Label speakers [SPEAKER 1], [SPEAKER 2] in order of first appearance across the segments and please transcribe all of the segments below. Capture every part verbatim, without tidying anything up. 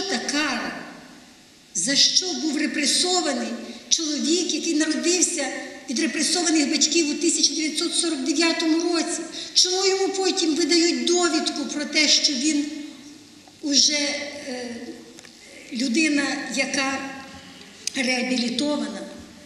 [SPEAKER 1] та кара? За що був репресований чоловік, який народився від репресованих батьків у тисяча дев'ятсот сорок дев'ятому році? Чому йому потім видають довідку про те, що він уже е, людина, яка реабілітована?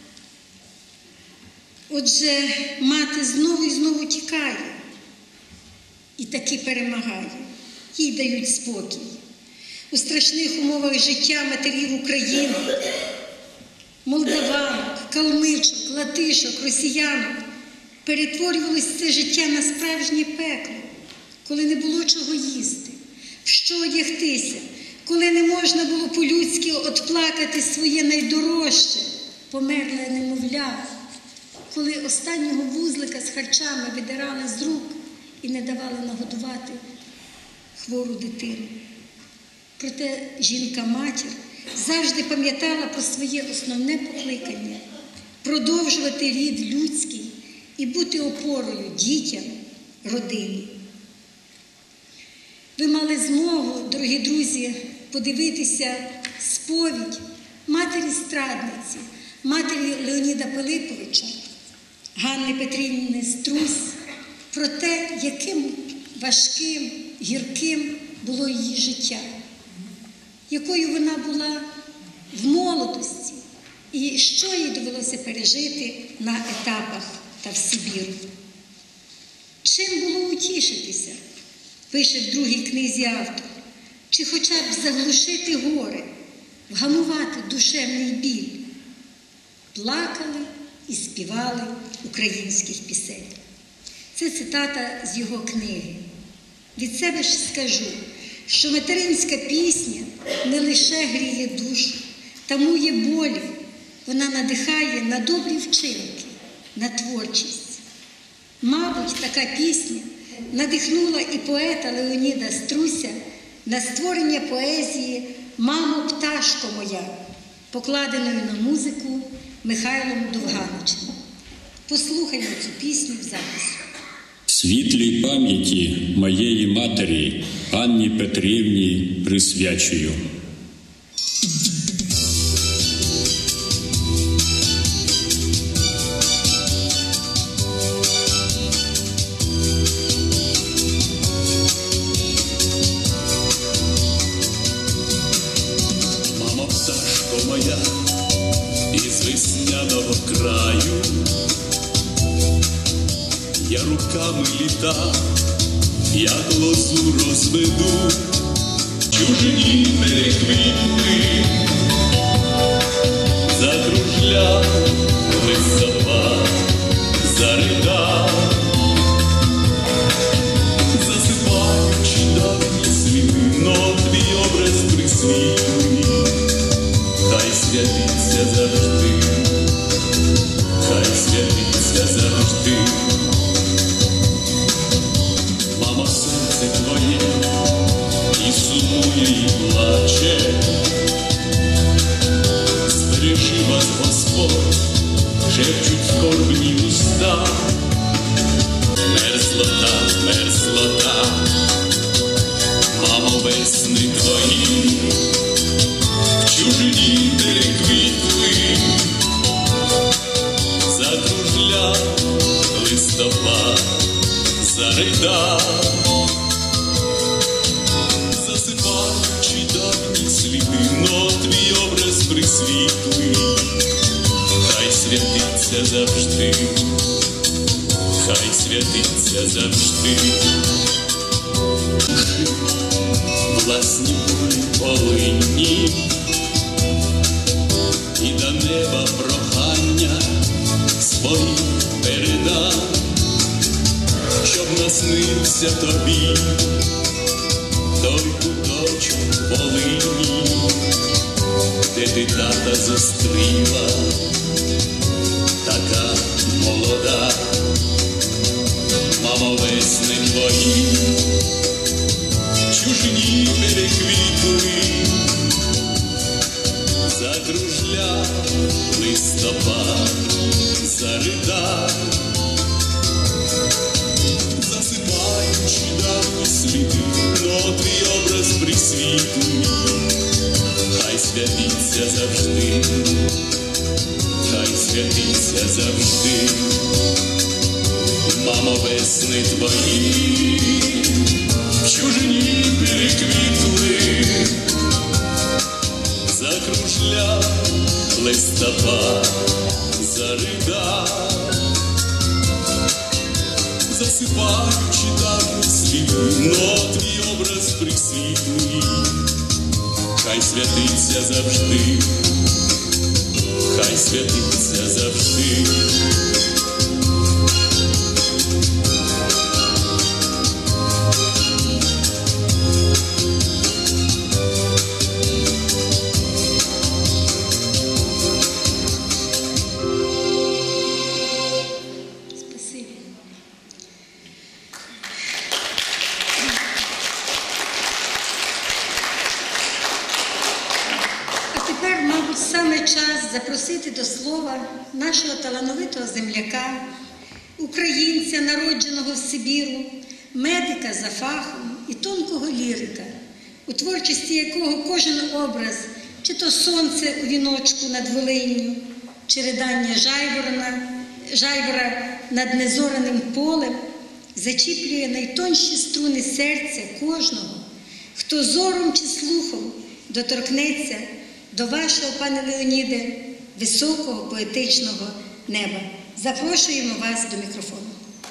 [SPEAKER 1] Отже, мати знову і знову тікає і таки перемагає. Їй дають спокій. У страшних умовах життя матерів України, молдаванок, калмичок, латишок, росіянок перетворювалося це життя на справжнє пекло, коли не було чого їсти, в що одягтися, коли не можна було по-людськи отплакати своє найдорожче, померле немовля, коли останнього вузлика з харчами видирали з рук і не давали нагодувати хвору дитину. Проте жінка-матір завжди пам'ятала про своє основне покликання – продовжувати рід людський і бути опорою дітям, родині. Ви мали змогу, дорогі друзі, подивитися сповідь матері-страдниці, матері Леоніда Пилиповича, Ганни Петрівни Струсь, про те, яким важким, гірким було її життя, якою вона була в молодості і що їй довелося пережити на етапах та в Сибіру. Чим було утішитися, пише в другій книзі автор, чи хоча б заглушити горе, вгамувати душевний біль. Плакали і співали українських пісень. Це цитата з його книги. Від себе ж скажу, що материнська пісня не лише гріє душу, тамує болі, вона надихає на добрі вчинки, на творчість. Мабуть, така пісня надихнула і поета Леоніда Струся на створення поезії «Мамо, пташко моя», покладеної на музику Михайлом Довганичем. Послухаймо цю пісню в записі.
[SPEAKER 2] Світлій пам'яті моєї матері Ганні Петрівні присвячую.
[SPEAKER 3] Мамо, пташко моя, із весняного краю, я руками літа, як лозу розведу, чужині переквітли, закружляв листопад, заридав, засипаючи давні сліди, но твій образ присвітлий, хай святиться завжди, хай святиться завжди. Мамо, серце твоє і сумує, і плаче, збережи вас, Господь, шепчуть скорбні уста. Мерзлота, мерзлота, мамо, весни твої, в чужині переквітли, закружляв листопад, заридав, засипаючи давні сліди, но твій образ присвітлий, хай святиться завжди, хай святиться завжди. Душі власні болі полинні, і до неба прохання свої передав, щоб наснився тобі той куточок Волині, де ти тата зустріла, така молода. Мамо, весни твої, чужині переквітли, закружляв листопад, заридав, засипаючи давні сліди, но твій образ присвітлий, святиться завжди, хай святиться завжди, мамо, весни твої в чужині переквітли, закружляв листопад, заридав, засипаючи давні сліди, но твій образ присвітлий, хай святиться завжди, хай святиться завжди.
[SPEAKER 1] Саме час запросити до слова нашого талановитого земляка, українця, народженого в Сибіру, медика за фахом і тонкого лірика, у творчості якого кожен образ, чи то сонце у віночку над Волинню, чи ридання жайвора, жайвора над незораним полем, зачіплює найтонші струни серця кожного, хто зором чи слухом доторкнеться до вашого, пане Леоніде, високого поетичного неба. Запрошуємо вас до мікрофону.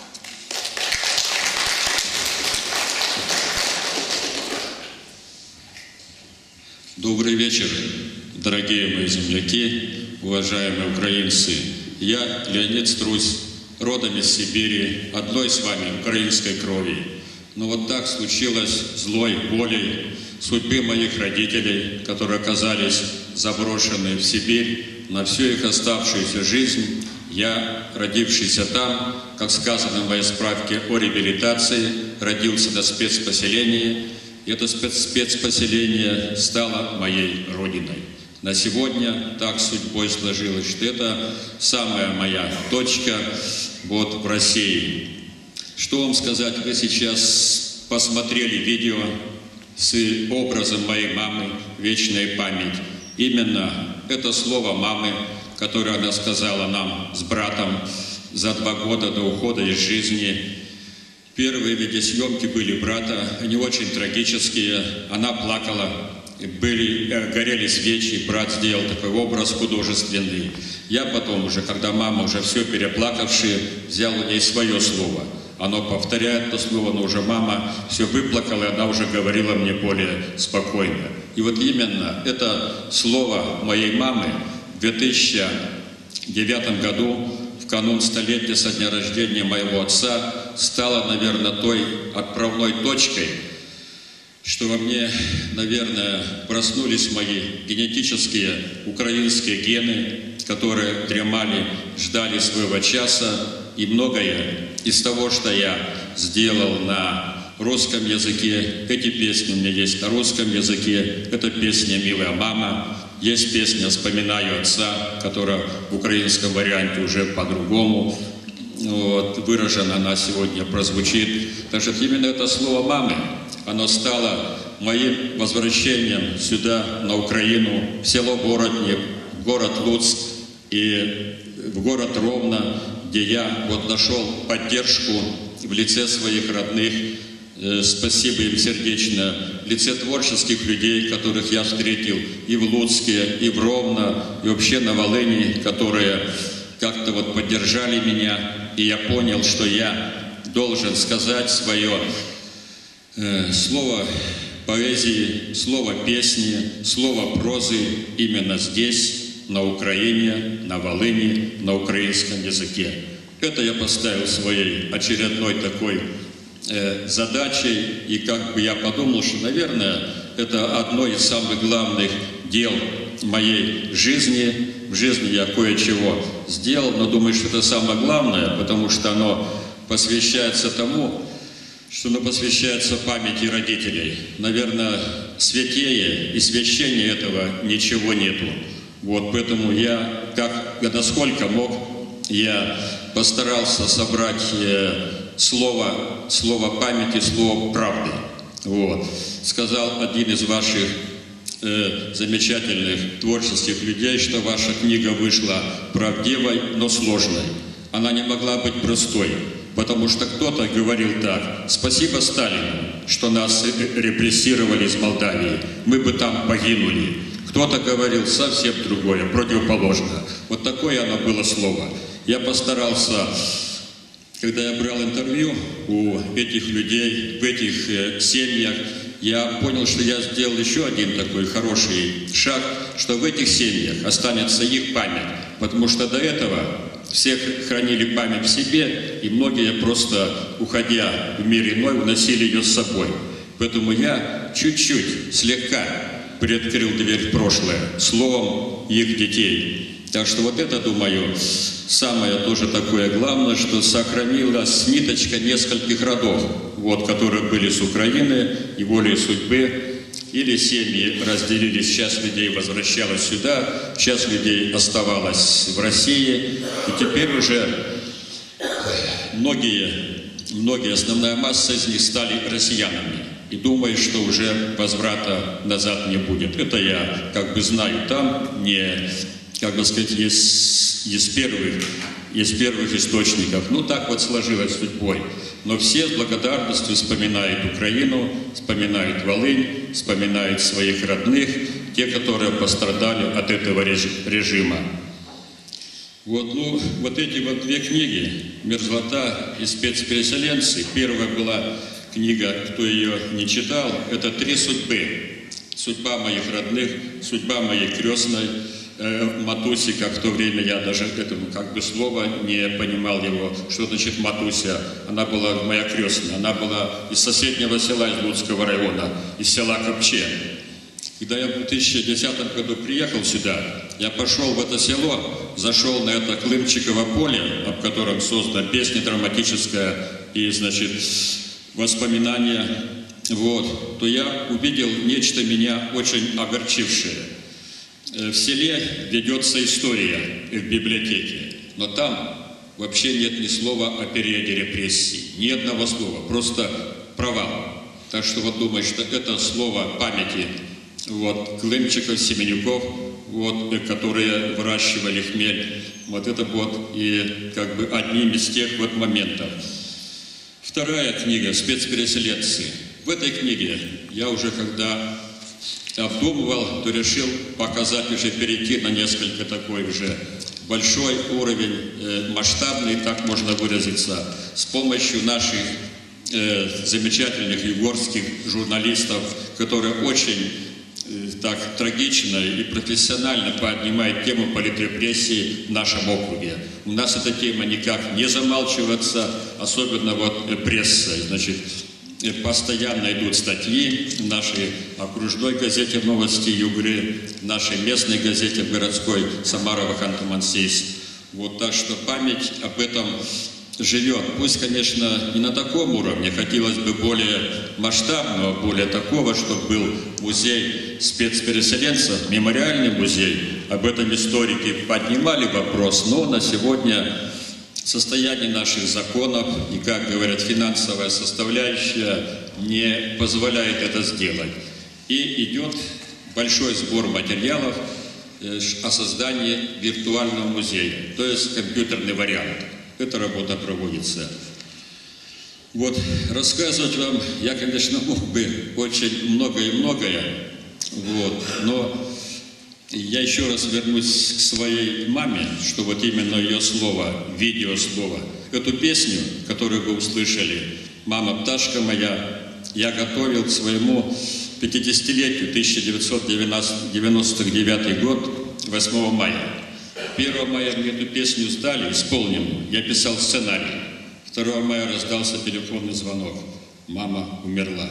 [SPEAKER 2] Добрый вечер, дорогие мои земляки, уважаемые украинцы. Я Леонид Струсь, родом из Сибири, одной с вами украинской крови. Но вот так случилось злой волей судьбы моих родителей, которые оказались заброшены в Сибирь на всю их оставшуюся жизнь. Я, родившийся там, как сказано в моей справке о реабилитации, родился на спецпоселении. И это спецпоселение стало моей родиной. На сегодня так судьбой сложилось, что это самая моя точка вот в России. Что вам сказать, вы сейчас посмотрели видео с образом моей мамы «Вечная память». Именно это слово мамы, которое она сказала нам с братом за два года до ухода из жизни. Первые видеосъемки были брата, они очень трагические. Она плакала, были, горели свечи, брат сделал такой образ художественный. Я потом уже, когда мама уже все переплакавшая, взял у ней свое слово. Оно повторяет то слово, но уже мама все выплакала, и она уже говорила мне более спокойно. И вот именно это слово моей мамы в две тысячи девятом году, в канун столетия со дня рождения моего отца, стало, наверное, той отправной точкой, что во мне, наверное, проснулись мои генетические украинские гены, которые дремали, ждали своего часа, и многое из того, что я сделал на русском языке, эти песни у меня есть на русском языке, это песня «Милая мама», есть песня «Вспоминаю отца», которая в украинском варианте уже по-другому вот, выражена, она сегодня прозвучит. Так что именно это слово «мамы», оно стало моим возвращением сюда, на Украину, в село Городник, в город Луцк и в город Ровно, где я вот нашел поддержку в лице своих родных. Спасибо им сердечно. В лице творческих людей, которых я встретил и в Луцке, и в Ровно, и вообще на Волыни, которые как-то вот поддержали меня. И я понял, что я должен сказать свое э, слово поэзии, слово песни, слово прозы именно здесь, на Украине, на Волыни, на украинском языке. Это я поставил своей очередной такой э, задачей, и как бы я подумал, что, наверное, это одно из самых главных дел моей жизни. В жизни я кое-чего сделал, но думаю, что это самое главное, потому что оно посвящается тому, что оно посвящается памяти родителей. Наверное, святее и священнее этого ничего нету. Вот, поэтому я, как, насколько мог, я постарался собрать э, слово, слово памяти, слово правды. Вот. Сказал один из ваших э, замечательных творческих людей, что ваша книга вышла правдивой, но сложной. Она не могла быть простой, потому что кто-то говорил так: спасибо Сталину, что нас репрессировали из Молдавии, мы бы там погинули. Кто-то говорил совсем другое, противоположное. Вот такое оно было слово. Я постарался, когда я брал интервью у этих людей, в этих э, семьях, я понял, что я сделал еще один такой хороший шаг, что в этих семьях останется их память, потому что до этого все хранили память в себе, и многие просто, уходя в мир иной, уносили ее с собой. Поэтому я чуть-чуть, слегка приоткрыл дверь в прошлое словом их детей. Так что вот это, думаю, самое тоже такое главное, что сохранилась ниточка нескольких родов, вот, которые были с Украины и волей судьбы. Или семьи разделились, часть людей возвращалась сюда, часть людей оставалась в России. И теперь уже многие, многие, основная масса из них стали россиянами. И думаю, что уже возврата назад не будет. Это я как бы знаю там, не, как бы сказать, из, из, первых, из первых источников. Ну так вот сложилось судьбой. Но все с благодарностью вспоминают Украину, вспоминают Волынь, вспоминают своих родных, те, которые пострадали от этого режима. Вот, ну, вот эти вот две книги «Мерзлота» и «Спецпереселенцы». Первая была книга, кто ее не читал, это «Три судьбы». Судьба моих родных, судьба моей крестной, э, Матуси, как в то время я даже этому как бы слова не понимал его, что значит Матуся. Она была моя крестная, она была из соседнего села, из Луцкого района, из села Копче. Когда я в две тысячи десятом году приехал сюда, я пошел в это село, зашел на это Клымчиково поле, об котором создана песня драматическая и, значит, воспоминания, вот, то я увидел нечто меня очень огорчившее. В селе ведется история в библиотеке, но там вообще нет ни слова о периоде репрессий, ни одного слова, просто провал. Так что вот думаю, что это слово памяти вот, Клымчиков, Семенюков, вот, которые выращивали хмель, вот это вот и как бы одним из тех вот моментов. Вторая книга «Спецпереселенцы». В этой книге я уже когда обдумывал, то решил показать, уже перейти на несколько такой уже большой уровень, э, масштабный, так можно выразиться, с помощью наших э, замечательных югорских журналистов, которые очень э, так трагично и профессионально поднимают тему политрепрессий в нашем округе. У нас эта тема никак не замалчивается, особенно вот прессой, значит, постоянно идут статьи в нашей окружной газете «Новости Югры», в нашей местной газете городской «Самарова-Ханты-Мансийск». Вот, так что память об этом живет. Пусть, конечно, не на таком уровне, хотелось бы более масштабного, более такого, чтобы был музей спецпереселенцев, мемориальный музей. Об этом историки поднимали вопрос, но на сегодня состояние наших законов и, как говорят, финансовая составляющая не позволяет это сделать. И идет большой сбор материалов о создании виртуального музея, то есть компьютерный вариант. Эта работа проводится. Вот, рассказывать вам я, конечно, мог бы очень многое и многое, вот, но я еще раз вернусь к своей маме, что вот именно ее слово, видеослово, эту песню, которую вы услышали, «Мама, пташка моя», я готовил к своему пятидесятилетию, тысяча девятьсот девяносто девятый год, восьмого мая. первого мая мне эту песню сдали, исполненную, я писал сценарий. второго мая раздался телефонный звонок. Мама умерла.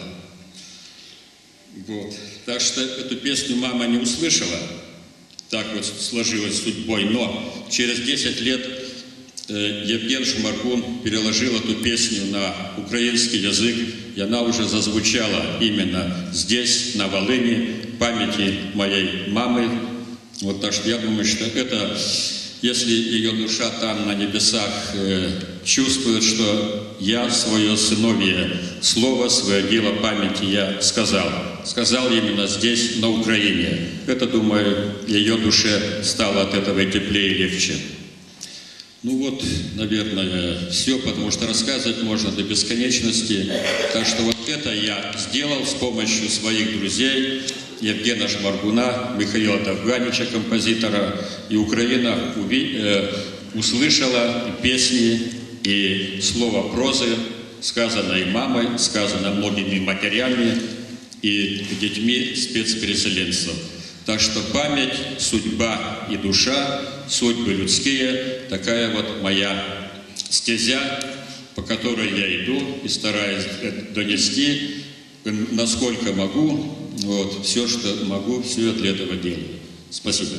[SPEAKER 2] Вот. Так что эту песню мама не услышала. Так вот сложилось судьбой. Но через десять лет э, Евген Шмаргун переложил эту песню на украинский язык, и она уже зазвучала именно здесь, на Волыни, в памяти моей мамы. Вот, так что я думаю, что это если ее душа там на небесах э, чувствует, что я свое сыновье, слово свое, дело памяти я сказал. Сказал именно здесь, на Украине. Это, думаю, ее душе стало от этого и теплее, и легче. Ну вот, наверное, все, потому что рассказывать можно до бесконечности. Так что вот это я сделал с помощью своих друзей, Евгена Шмаргуна, Михаила Довганича, композитора, и Украина уви, э, услышала песни и слово прозы, сказанное мамой, сказанное многими матерями и детьми спецпереселенцев. Так что память, судьба и душа, судьбы людские, такая вот моя стезя, по которой я иду и стараюсь донести, насколько могу, вот, все, что могу, все я для этого делаю. Спасибо.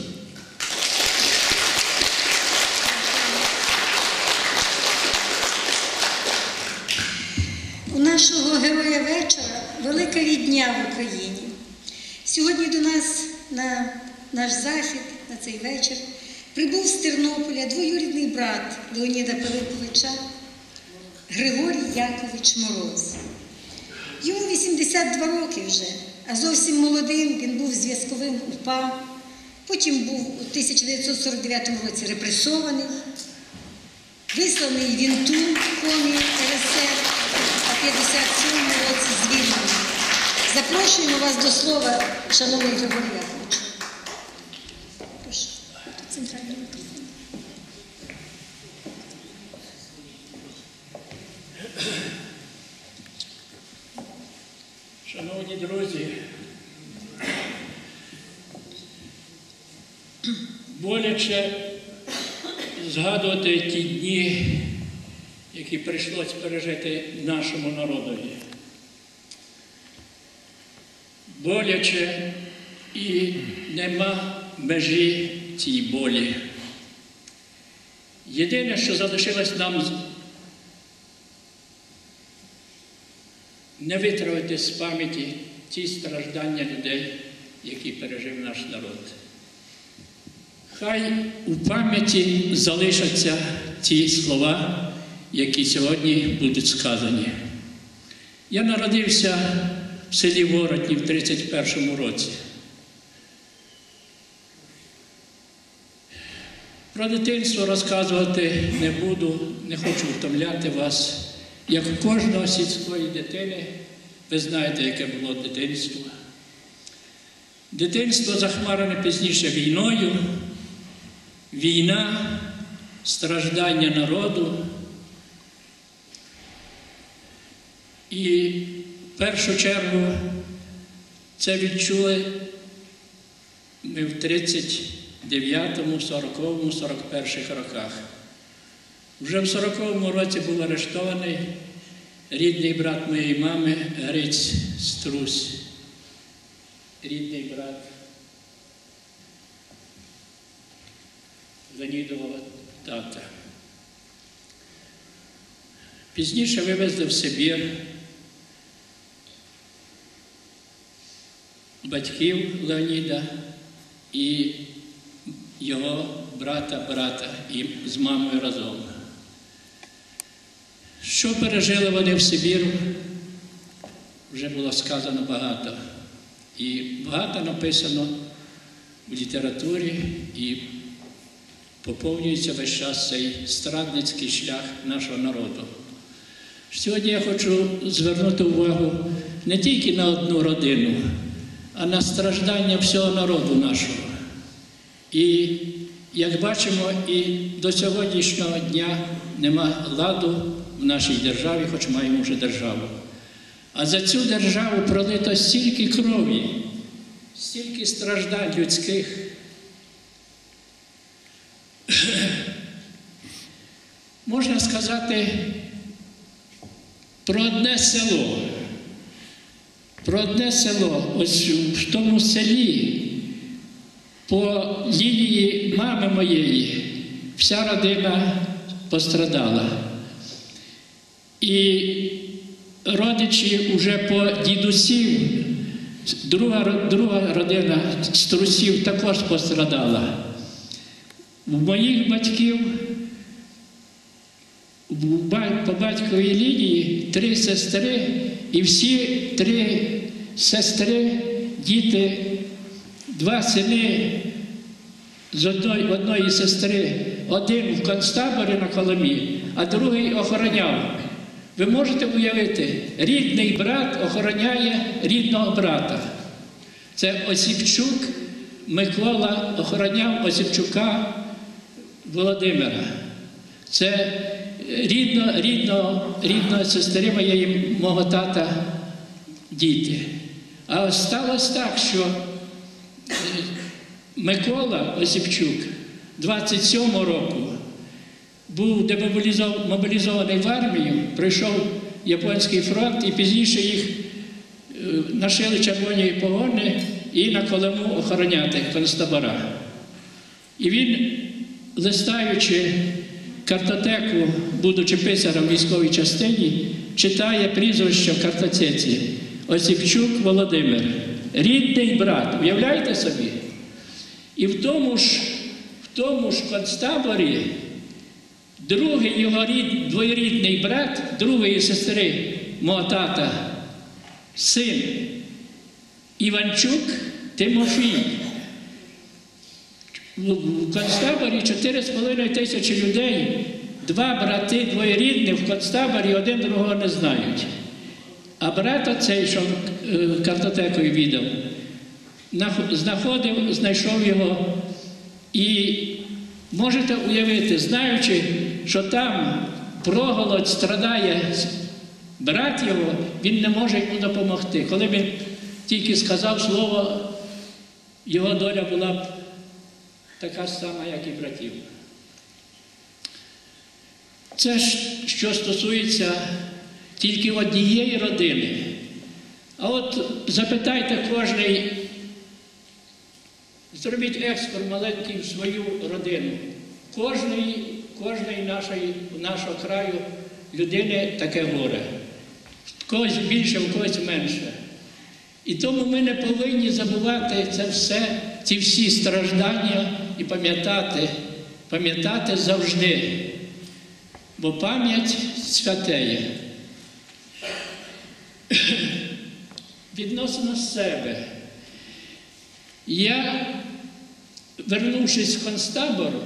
[SPEAKER 1] У нашого героя вечора велика рідня в Україні. Сьогодні до нас на наш захід, на цей вечір, прибув з Тернополя двоюрідний брат Леоніда Пилиповича Григорій Якович Мороз. Йому вісімдесят два роки вже, а зовсім молодим він був зв'язковим УПА, потім був у тисяча дев'ятсот сорок дев'ятому році репресований, висланий в Інту в комі РСР, а в п'ятдесят сьомому році звільнений. Запрошуємо вас до слова, шановний Григорій Якович. Прошу, центральний мікрофон.
[SPEAKER 4] Шановні друзі, боляче згадувати ті дні, які прийшлось пережити нашому народові. Боляче і нема межі цій болі. Єдине, що залишилось нам не витравити з пам'яті ті страждання людей, які пережив наш народ. Хай у пам'яті залишаться ті слова, які сьогодні будуть сказані. Я народився в селі Воротні в тридцять першому році. Про дитинство розказувати не буду, не хочу втомляти вас. Як у кожного сільської дитини, ви знаєте, яке було дитинство. Дитинство захмарене пізніше війною, війна, страждання народу. І в першу чергу це відчули ми в тридцять дев'ятому, сороковому, сорок перших роках. Вже в сороковому році був арештований рідний брат моєї мами Гриць Струсь. Рідний брат Леонідового тата. Пізніше вивезли в Сибір батьків Леоніда і його брата-брата, і з мамою разом. Що пережили вони в Сибіру, вже було сказано багато. І багато написано в літературі, і поповнюється весь час цей страдницький шлях нашого народу. Сьогодні я хочу звернути увагу не тільки на одну родину, а на страждання всього народу нашого. І, як бачимо, і до сьогоднішнього дня нема ладу в нашій державі, хоч маємо вже державу. А за цю державу пролито стільки крові, стільки страждань людських. Можна сказати про одне село. Про одне село. Ось в тому селі по лінії мами моєї вся родина пострадала. І родичі вже по дідусів, друга, друга родина Струсів також пострадала. У моїх батьків по батьковій лінії три сестри, і всі три сестри, діти, два сини з одної, одної сестри, один в концтаборі на Коломі, а другий охороняв. Ви можете уявити, рідний брат охороняє рідного брата. Це Осіпчук Микола охороняв Осіпчука Володимира. Це рідно, рідно, рідна сестри моєї, мого тата, діти. А ось сталося так, що Микола Осіпчук двадцять сьомого року був демобілізований в армію, прийшов Японський фронт, і пізніше їх нашили червоні погони і на Колому охороняти концтабора. І він, листаючи картотеку, будучи писарем в військовій частині, читає прізвище в картотеці Осіпчук Володимир, рідний брат. Уявляєте собі? І в тому ж, в тому ж концтаборі другий його рід, двоюрідний брат, другої сестри мого тата, син Іванчук Тимофій. В концтаборі чотири з половиною тисячі людей, два брати двоєрідні в концтаборі, один другого не знають. А брат оцей, що картотекою віддав, знаходив, знайшов його. І можете уявити, знаючи, що там проголодь страдає брат його, він не може йому допомогти. Коли він тільки сказав слово, його доля була б така ж сама, як і братів. Це ж, що стосується тільки однієї родини. А от запитайте кожний, зробіть екскурс маленький в свою родину. Кожної, кожної нашої, нашого краю людини таке горе. В когось більше, в когось менше. І тому ми не повинні забувати це все, ці всі страждання і пам'ятати, пам'ятати завжди. Бо пам'ять святеє. Відносно себе. Я, вернувшись з концтабору,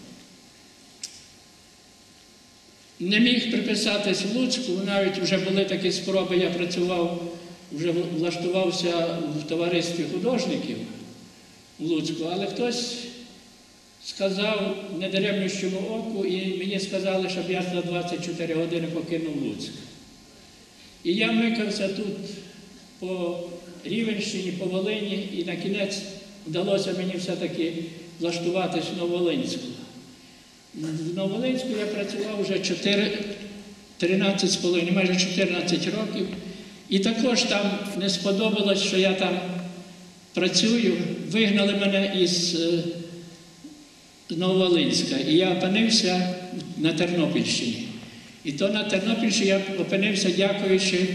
[SPEAKER 4] не міг приписатись в Луцьку, навіть вже були такі спроби, я працював, вже влаштувався в товаристві художників в Луцьку, але хтось сказав недаремнющому оку, і мені сказали, щоб я за двадцять чотири години покинув Луцьк. І я микався тут по Рівенщині, по Волині, і на кінець вдалося мені все-таки влаштуватись в Нововолинську. В Нововолинську я працював вже тринадцять з половиною, майже чотирнадцять років. І також там не сподобалось, що я там працюю. Вигнали мене із Нововолинська, і я опинився на Тернопільщині. І то на Тернопільщині я опинився, дякуючи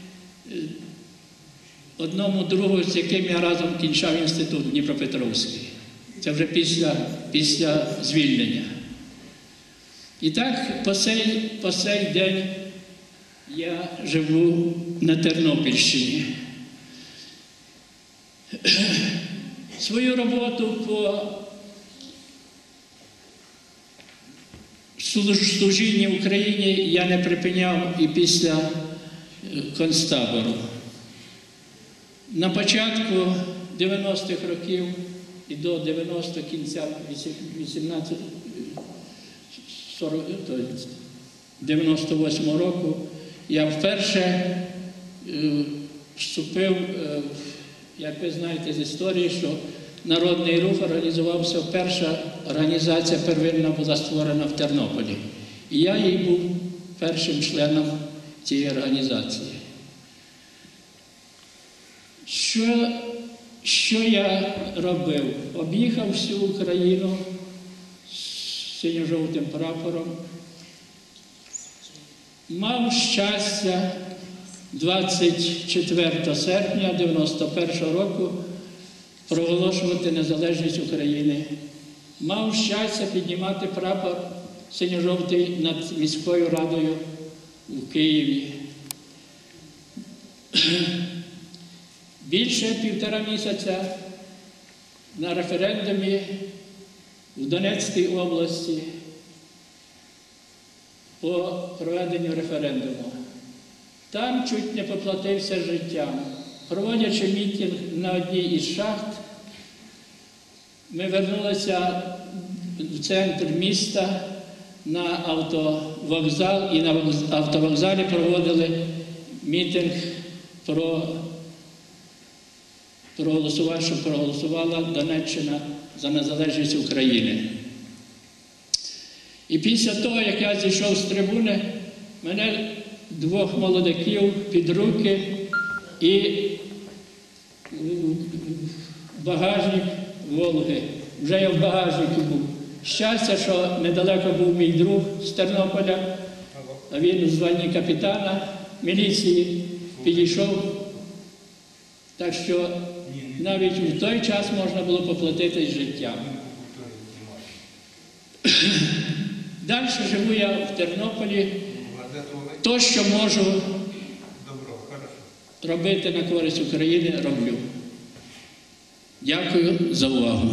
[SPEAKER 4] одному другу, з яким я разом кінчав інститут Дніпропетровський. Це вже після, після звільнення. І так по сей, по сей день я живу на Тернопільщині. Свою роботу по служінні в Україні я не припиняв і після концтабору. На початку дев'яностих років і до дев'яностого кінця вісімнадцятого дев'яносто восьмого року я вперше вступив, як ви знаєте з історії, що Народний рух організувався, перша організація первинна була створена в Тернополі. І я їй був першим членом цієї організації. Що, що я робив? Об'їхав всю Україну з синьо-жовтим прапором. Мав щастя двадцять четвертого серпня дев'яносто першого року проголошувати незалежність України мав щастя піднімати прапор синьо-жовтий над міською радою у Києві. Більше півтора місяця на референдумі в Донецькій області по проведенню референдуму. Там чуть не поплатився життям. Проводячи мітинг на одній із шахт, ми вернулися в центр міста на автовокзал, і на автовокзалі проводили мітинг про проголосувати, що проголосувала Донеччина за незалежність України. І після того, як я зійшов з трибуни, мене двох молодиків під руки і багажник Волги. Вже я в багажнику був. Щастя, що недалеко був мій друг з Тернополя, а він у званні капітана міліції підійшов. Так що навіть в той час можна було поплатитись життям. Далі живу я в Тернополі. То, що можу робити на користь України, роблю. Дякую за увагу.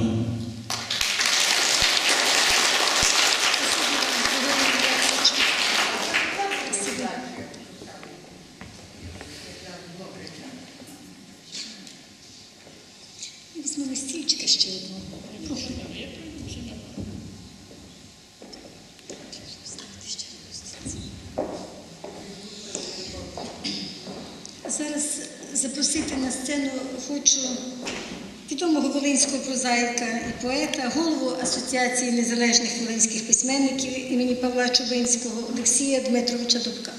[SPEAKER 1] Візьмемо стільчика ще одного. Прошу. Зараз запросити на сцену хочу відомого волинського прозаїка і поета, голову Асоціації незалежних волинських письменників імені Павла Чубинського Олексія Дмитровича Дубка.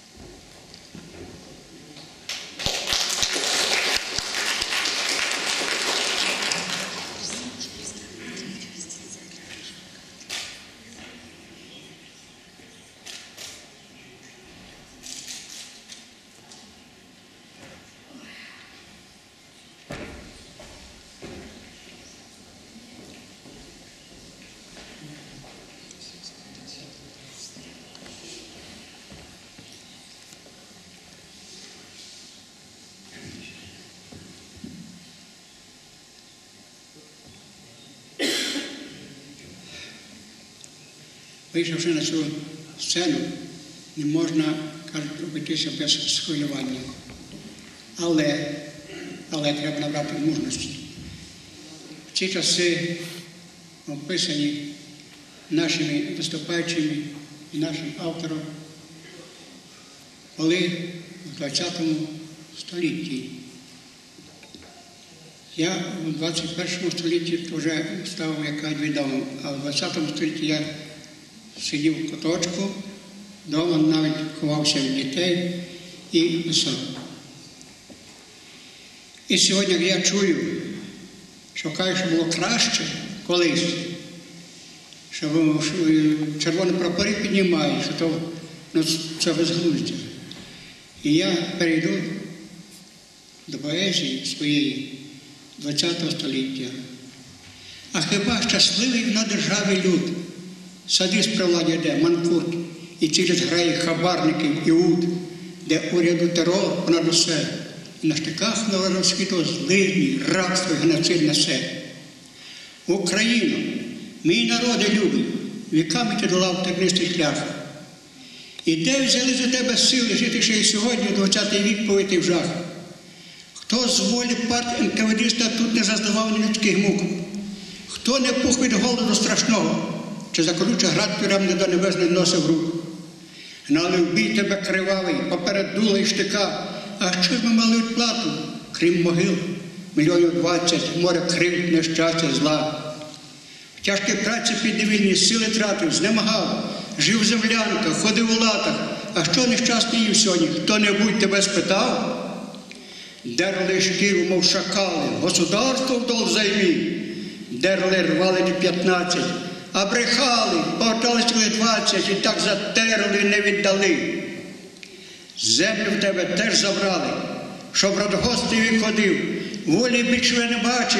[SPEAKER 5] Вийшовши на цю сцену, не можна, кажуть, обійтися без схвилювання. Але, але треба набрати мужності. В ці часи, описані нашими виступаючими і нашим автором, коли в двадцятому столітті. Я у двадцять першому столітті вже став як відомим, а в двадцятому столітті я сидів в куточку, вдома навіть ховався від дітей і писав. І сьогодні я чую, що кажуть, що було краще колись, що червоні прапори піднімають, що то, ну, це безглуздя. І я перейду до поезії своєї двадцятого століття. А хіба щасливий на державі люд? Садист при владі йде, манкурт, і через грає хабарників Іуд, де уряду терор понад усе, і на штиках народу світу злидні, рабство і геноцид несе. Україно, мій народи любий, віками ти долав тернистий шлях. І де взяли за тебе сили жити ще й сьогодні, у двадцятий вік повитий в жах? Хто з волі парт ен ка ве діста тут не зазнавав ні людських мук? Хто не пух від голоду страшного? Чи за колюче град тюремний до небес не носив рук? Гнали в бій тебе кривавий, поперед дула і штика, а що ж ми мали відплату, крім могил? Мільйонів двадцять, море крив, нещастя, зла. В тяжкій праці підневільні сили тратив, знемагав, жив в землянках, ходив у латах. А що нещасний їв сьогодні? Хто-небудь тебе спитав? Дерли шкіру, мов шакали, государство вдол займі. Дерли, рвали ті п'ятнадцять, а брехали, повертались коли двадцять, і так затерли, не віддали. Землю в тебе теж забрали, щоб радгоспів ходив, волі більше не бачив,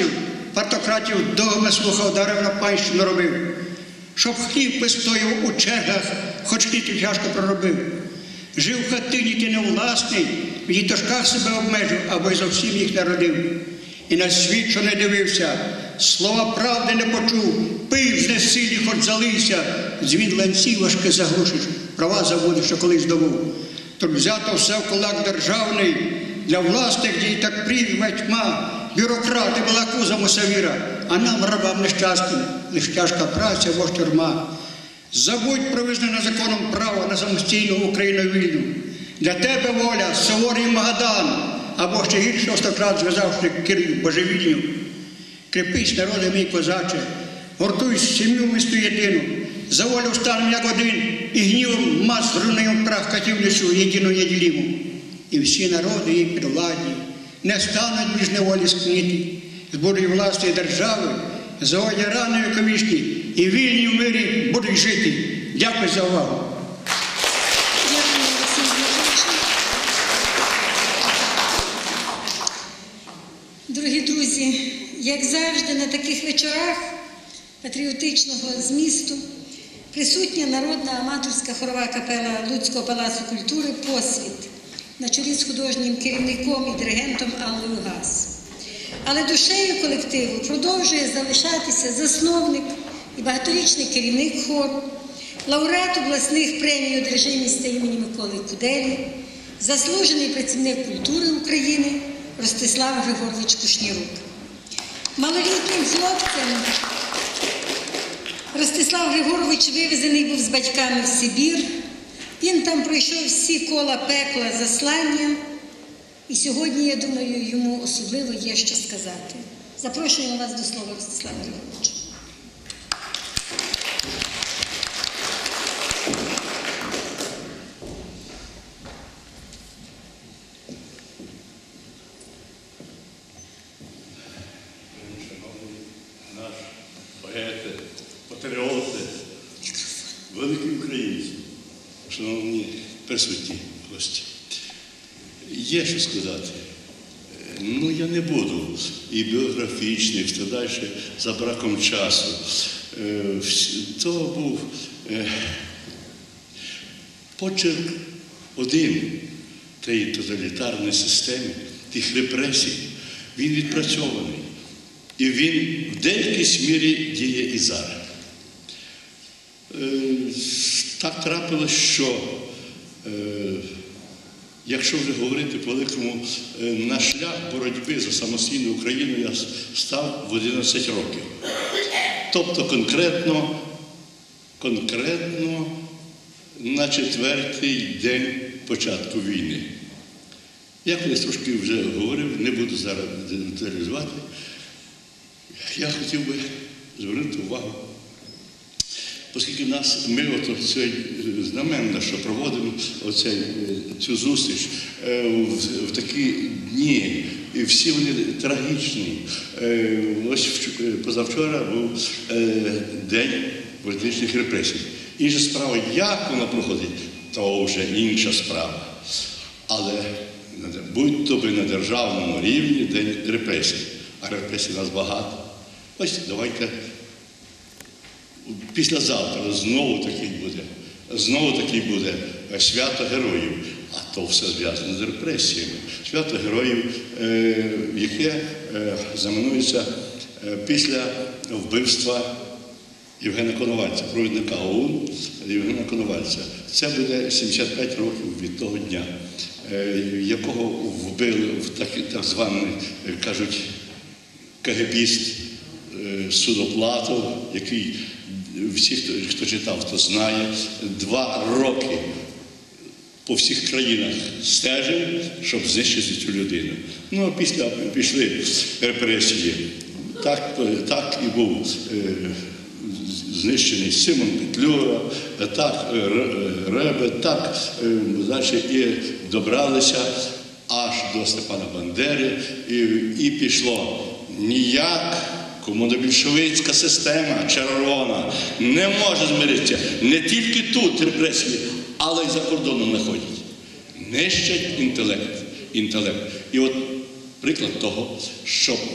[SPEAKER 5] партократів довгими слухав, дарив на панщину робив. Щоб хліб вистояв у чергах, хоч хліб тяжко проробив. Жив в хатині ти не власний, в діточках себе обмежив, або й зовсім їх народив. І на світ, що не дивився, слова правди не почув, пив з несилі, хоч залився, дзвін ланців важке заглушиш, права забудеш, що колись здобув. Тут взято все в кулак державний, для власних дій так прийме тьма, бюрократи балаку мусавіра, а нам, рабам нещасним, лиш тяжка праця, вож тюрма. Забудь про визнане законом право на самостійну Україну вільну. Для тебе воля, суворий Магадан, або ще гірше остократ зв'язавши Кирів божевільню. Крепись, народи мій козаче, гуртуй сім'ю місту єдину, за волю станем як один, і гнівом мас зруйнуєм прах катівницю єдину неділіму. І всі народи їй підвладні не стануть більш неволі скніти, збудуть власної держави, заводять рани віковічні, і вільні в мирі будуть жити. Дякую за увагу.
[SPEAKER 1] Дякую, Олексій Дмитрович. Дорогі друзі, як завжди на таких вечорах патріотичного змісту присутня народна аматорська хорова капела Луцького палацу культури «Посвіт» на чолі з художнім керівником і диригентом Аллою Гас. Але душею колективу продовжує залишатися засновник і багаторічний керівник хору, лауреат обласних премій «Одержи міста» імені Миколи Куделі, заслужений працівник культури України Ростислав Григорович Кушнірук. Малолітнім хлопцем Ростислав Григорович вивезений був з батьками в Сибір. Він там пройшов всі кола пекла заслання. І сьогодні, я думаю, йому особливо є що сказати. Запрошуємо вас до слова, Ростислав Григорович.
[SPEAKER 6] Наш поети, патріоти, великі українці, шановні присутні гості. Є що сказати. Ну, я не буду і біографічних, і далі за браком часу. То був почерк один тієї тоталітарної системи, тих репресій. Він відпрацьований. І він в деякій мірі діє і зараз. Так трапилось, що якщо вже говорити по-великому, на шлях боротьби за самостійну Україну я став в одинадцять років. Тобто конкретно, конкретно на четвертий день початку війни. Я колись трошки вже говорив, не буду зараз деталізувати. Я хотів би звернути увагу, оскільки в нас, ми от цей знаменно, що проводимо оцей, цю зустріч в, в такі дні, і всі вони трагічні. Ось позавчора був день політичних репресій. Інша справа, як вона проходить, то вже інша справа. Але будь-то би на державному рівні день репресій, а репресій у нас багато. Ось давайте післязавтра знову такий буде, знову такий буде свято героїв, а то все зв'язано з репресіями. Свято героїв, яке знаменується після вбивства Євгена Коновальця, провідника ОУН Євгена Коновальця. Це буде сімдесят п'ять років від того дня, якого вбили в так, так званий, кажуть, кагебіст Судоплатов, який всі, хто, хто читав, то знає, два роки по всіх країнах стежив, щоб знищити цю людину. Ну, а після пішли репресії. Так, так і був е, знищений Симон Петлюра, так Ребе, так е, далі і добралися аж до Степана Бандери, і, і пішло. Ніяк комунобільшовицька система, червона, не може змиритися. Не тільки тут репресії, але й за кордоном знаходять. Нищать інтелект. інтелект. І от приклад того, що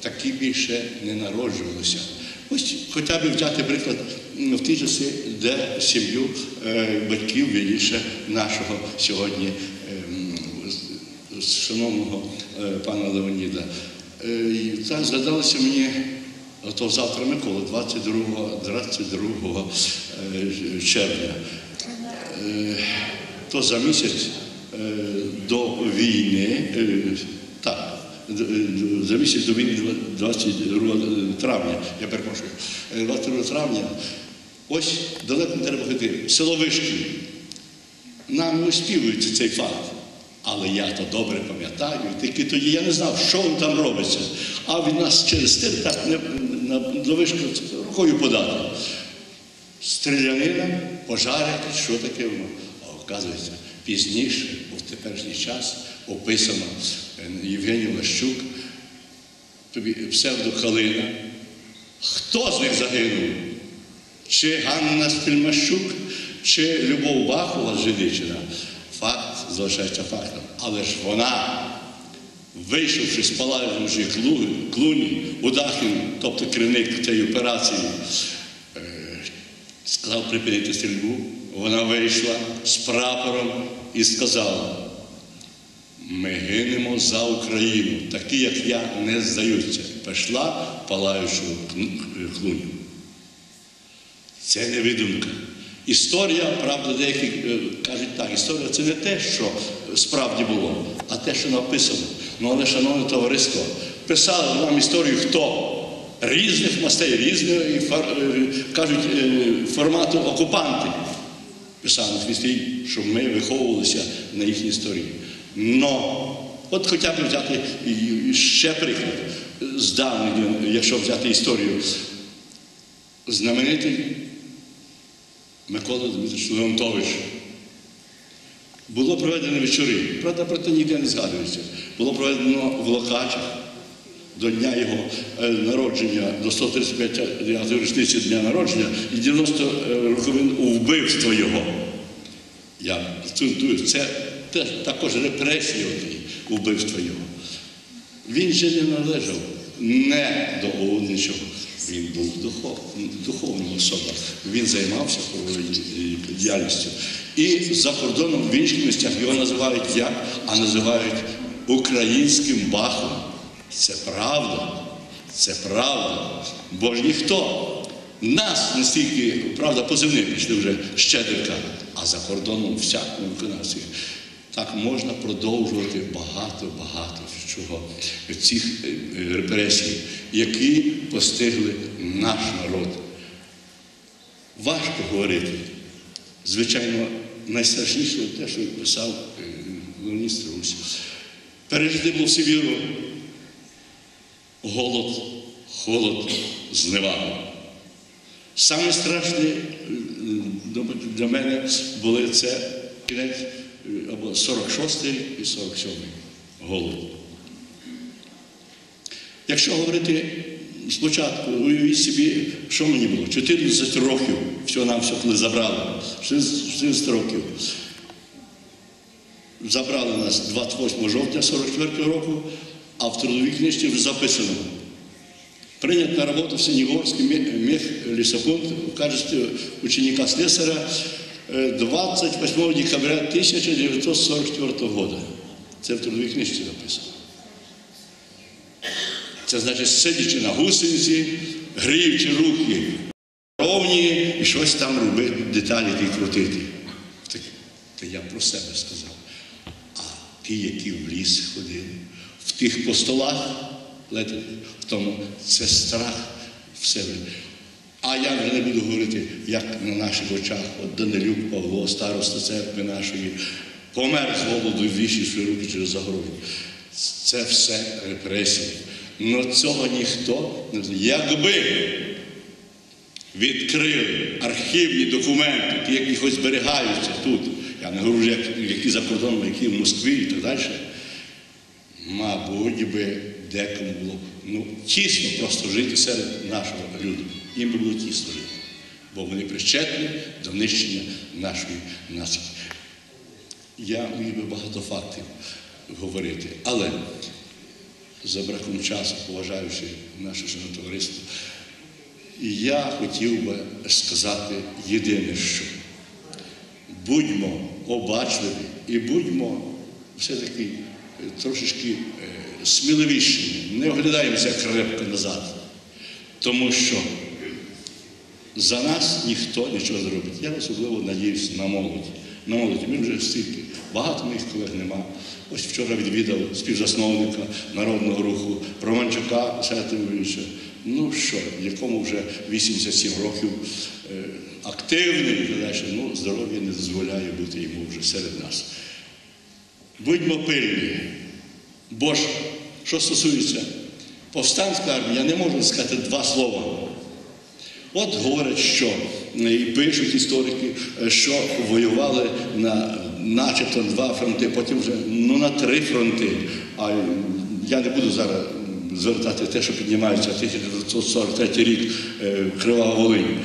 [SPEAKER 6] такі більше не народжувалися. Ось хоча б взяти приклад в ті часи, де сім'ю е, батьків, вірніше, нашого сьогодні е, шановного е, пана Леоніда. Е, і так згадалося мені, то завтра Микола, двадцять другого червня. Е, то за місяць е, до війни, е, так, за місяць до війни, двадцять другого травня, я перепрошую, двадцять другого травня, ось далеко не треба ходити, село Вишків. Нам не оспівується цей факт, але я то добре пам'ятаю, тільки тоді я не знав, що там робиться. А від нас через тир так не, на, до Вишків рукою подати. Стрілянина, пожари, що таке воно? А оказується, пізніше, у теперішній час, описано Євгеній Лащук, тобі псевдо-Халина. Хто з них загинув? Чи Ганна Стельмащук, чи Любов Бахова з Жидичина? Факт залишається фактом. Але ж вона, вийшовши з палаючої клуні, Удахін, тобто керівник цієї операції, сказав припинити стрільбу. Вона вийшла з прапором і сказала: ми гинемо за Україну, такі, як я, не здаються. Пішла палаючу клуню. Це не видумка. Історія, правда, деякі кажуть так, історія – це не те, що справді було, а те, що написано. Ну, але, шановне товариство, писали нам історію хто? Різних мастей, різної, кажуть, формату окупанти. Писали на хвісті, щоб ми виховувалися на їхній історії. Но, от хоча б взяти ще приклад з давніх, якщо взяти історію. Знаменитий Микола Дмитрович Леонтович. Було проведено вечори, правда, про це ніде не згадується. Було проведено в Локачах до дня його народження, до сто тридцять п'ятої річниці дня народження і дев'яносто роковин у вбивство його. Я акцентую, це також репресії вбивства його. Він же не належав не до угодничого. Він був духовною особою. Він займався правовою діяльністю. І за кордоном в інших місцях його називають як? А називають українським Бахом. Це правда. Це правда. Бо ж ніхто. Нас настільки, правда, позивний пішли вже Щедрика, а за кордоном всякому виконавцю. Так можна продовжувати багато-багато чого цих репресій, які постигли наш народ. Важко говорити. Звичайно, найстрашніше те, що писав Леонід Струсь. Пережити був Сибіру голод, холод, зневагу. Саме страшне для мене були це кінець або сорок шостий і сорок сьомий голод. Якщо говорити спочатку, уявіть собі, що мені було? чотирнадцять років, всього нам все, коли забрали. чотирнадцять років. Забрали нас двадцять восьмого жовтня сорок четвертого року, а в трудовій книжці вже записано: принят на роботу в Синегорский мехлесопункт в качестве ученика слесаря двадцять восьмого декабря тисяча дев'ятсот сорок четвертого года. Це в трудовій книжці написано. Це значить, сидячи на гусениці, гріючи руки ровні і щось там робити, деталі ті крутити. Це я про себе сказав. А ті, які в ліс ходили, в тих постолах, в тому, це страх в себе. А я вже не буду говорити, як на наших очах, от Данилюк Павло, староста церкви нашої, помер з голоду, ввішивши руки через загорожу. Це все репресії. Но цього ніхто не знає. Якби відкрили архівні документи, ті, які хоч зберігаються тут, я не говорю, як, які за кордоном, які в Москві і так далі, мабуть би декому було ну, тісно просто жити серед нашого люду. Їм би було тісно жити, бо вони причетні до нищення нашої нації. Я міг би багато фактів говорити, але за браком часу, поважаючи наше шановне товариство. І я хотів би сказати єдине, що будьмо обачливі і будьмо все-таки трошечки сміливішими, не оглядаємося крепко назад, тому що за нас ніхто нічого не зробить. Я особливо надіюся на молодь. На молодь. Ми вже стільки. Багато моїх колег нема. Ось вчора відвідав співзасновника Народного руху Романчука Сетовича. Ну що, якому вже вісімдесят сім років, е, активний, ну, здоров'я не дозволяє бути йому вже серед нас. Будьмо пильні. Бо ж, що стосується повстанської армії, я не можу сказати два слова. От говорять, що, і пишуть історики, що воювали на начебто два фронти, потім вже ну, на три фронти. А я не буду зараз звертати те, що піднімається тисяча дев'ятсот сорок третій рік Кривава Волинь.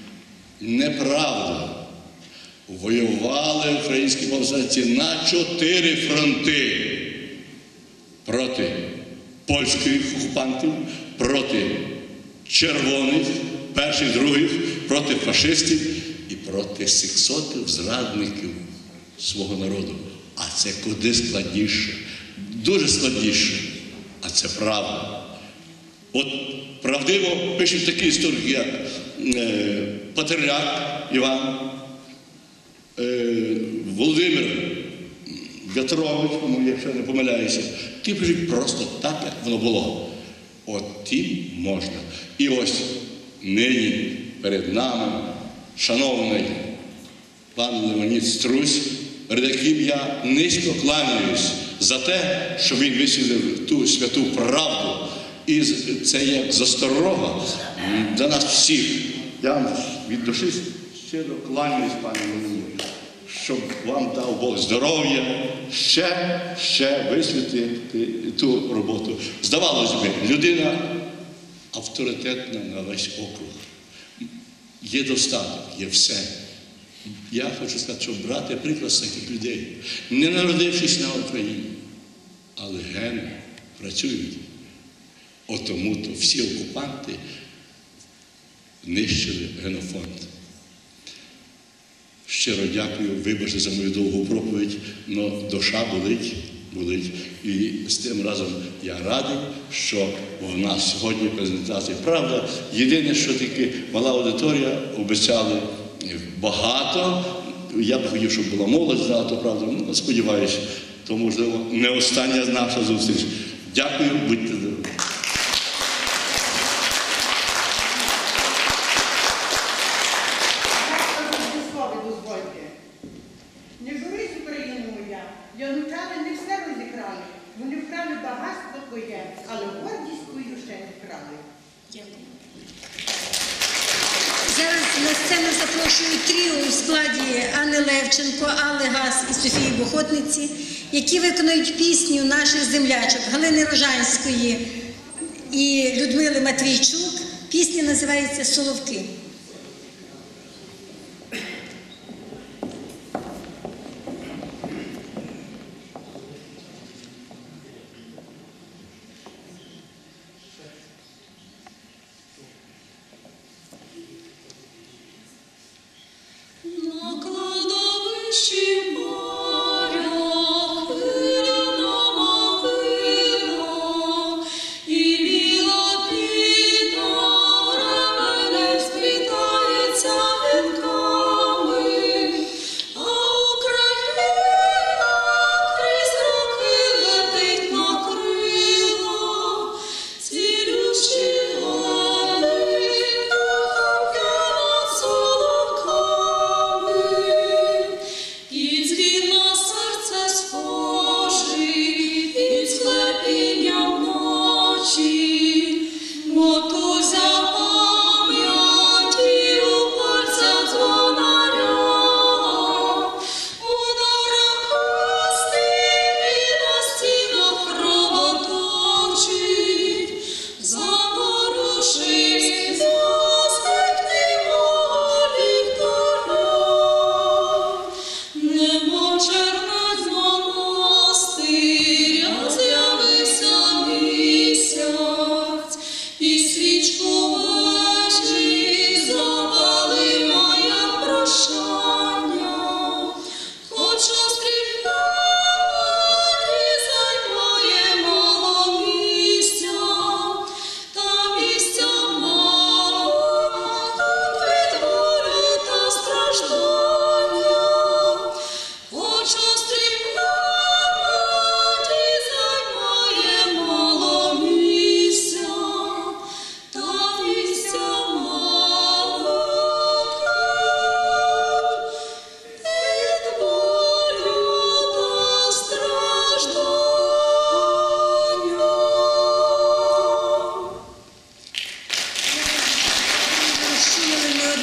[SPEAKER 6] Неправда. Воювали українські повстанці на чотири фронти проти польських окупантів, проти червоних, перших, других, проти фашистів і проти сексотів зрадників свого народу. А це куди складніше, дуже складніше, а це правда. От правдиво пишуть такі історики, як е, Патерляк Іван, е, Володимир В'ятрович, якщо не помиляюся, ті пишуть просто так, як воно було. От тим можна. І ось нині перед нами шановний пан Леонід Струсь, перед яким я низько кланяюсь за те, що він висвітлив ту святу правду. І це як засторога для нас всіх. Я вам від душі щиро кланяюсь, пане Леоніду, щоб вам дав Бог здоров'я, ще, ще висвітлити ту роботу. Здавалось би, людина авторитетна на весь округ. Є достаток, є все. Я хочу сказати, щоб брати приклад з таких людей, не народившись на Україні, але гени працюють. От тому-то всі окупанти нищили генофонд. Щиро дякую, вибачте за мою довгу проповідь, але душа болить, болить. І з тим разом я радий, що в нас сьогодні презентація. Правда, єдине, що таки мала аудиторія, обіцяли багато. Я б хотів, щоб була молодь знала, то правда, ну, сподіваюся, то, можливо, не остання наша зустріч. Дякую, будьте здорові.
[SPEAKER 7] Не журись, Україна моя, яничани не все розікрали. Вони вкрали багатство твоє, але гордість твою ще не вкрали.
[SPEAKER 1] Дякую. Зараз на сцену запрошую тріо у складі Анни Левченко, Алли Гас і Софії Бохотниці, які виконують пісню наших землячок Галини Рожанської і Людмили Матвійчук. Пісня називається «Соловки».
[SPEAKER 8] І біла піна рамене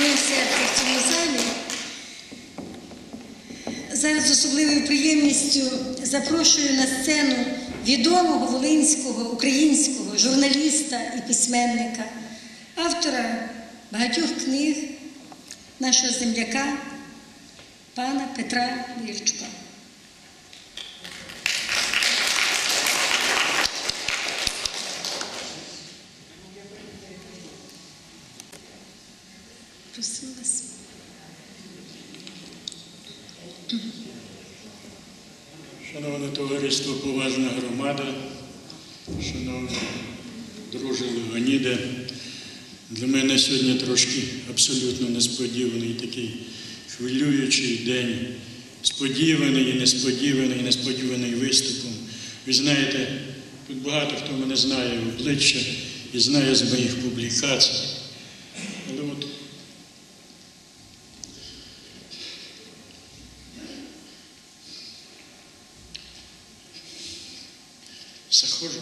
[SPEAKER 1] щирим серцем в цьому залі. Зараз з особливою приємністю запрошую на сцену відомого волинського, українського журналіста і письменника, автора багатьох книг, нашого земляка, пана Петра Лєвчука. Прошу вас.
[SPEAKER 8] Шановне товариство, поважна громада, шановний друже Леоніде, для мене сьогодні трошки абсолютно несподіваний такий хвилюючий день, сподіваний і несподіваний, і несподіваний виступом. Ви знаєте, тут багато хто мене знає в обличчя і знає з моїх публікацій. Але от заходжу,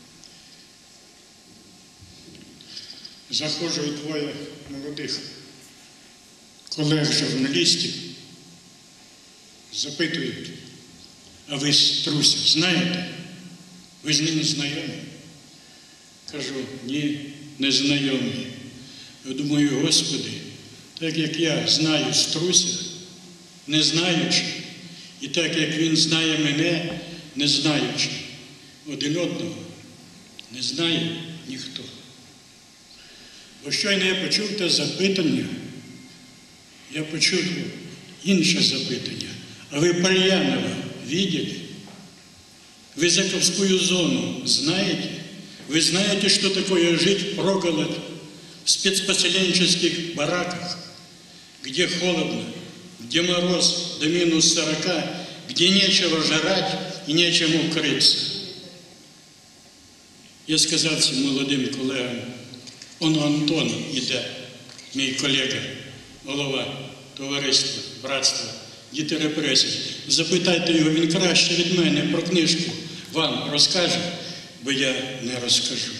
[SPEAKER 8] заходжу і двоє молодих колег-журналістів запитують, а ви Струся знаєте? Ви з ним знайомі? Кажу, ні, не знайомі. Я думаю, Господи, так як я знаю Струся, не знаючи, і так як він знає мене, не знаючи, один одного не знає ніхто. Бо щойно я почув те запитання, я почув інше запитання. А ви Пальянова видели? Вы Заковскую зону знаете? Вы знаете, что такое жить впроголодь в спецпоселенческих бараках, где холодно, где мороз до минус сорока, где нечего жрать и нечем укрыться? Я сказав цим молодим колегам, он Антон іде, мій колега, голова товариства, братства, діти репресій. Запитайте його, він краще від мене про книжку вам розкаже, бо я не розкажу.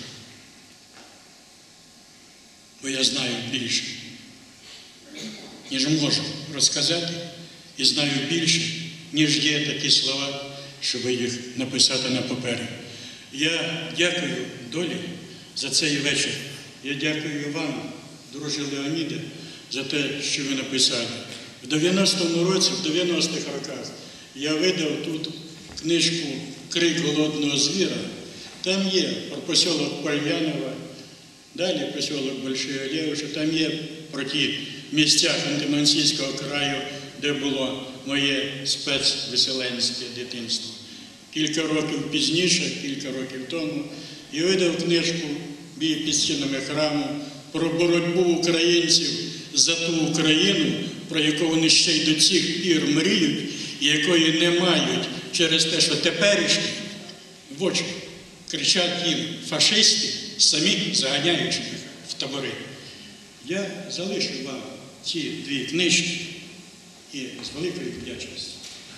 [SPEAKER 8] Бо я знаю більше, ніж можу розказати, і знаю більше, ніж є такі слова, щоб їх написати на папері. Я дякую долі за цей вечір. Я дякую вам, друже Леоніде, за те, що ви написали. В дев'яностому році, в дев'яностих роках, я видав тут книжку «Крик голодного звіра». Там є про посілок Пальянова, далі посілок Большої Олєвича, там є про ті місця Ханты-Мансійського краю, де було моє спецвиселенське дитинство. Кілька років пізніше, кілька років тому, я видав книжку «Бій під стінами храму» про боротьбу українців за ту Україну, про яку вони ще й до цих пір мріють, і якої не мають через те, що теперішні в очі кричать їм фашисти, самі заганяючи їх в табори. Я залишу вам ці дві книжки і з великою вдячністю.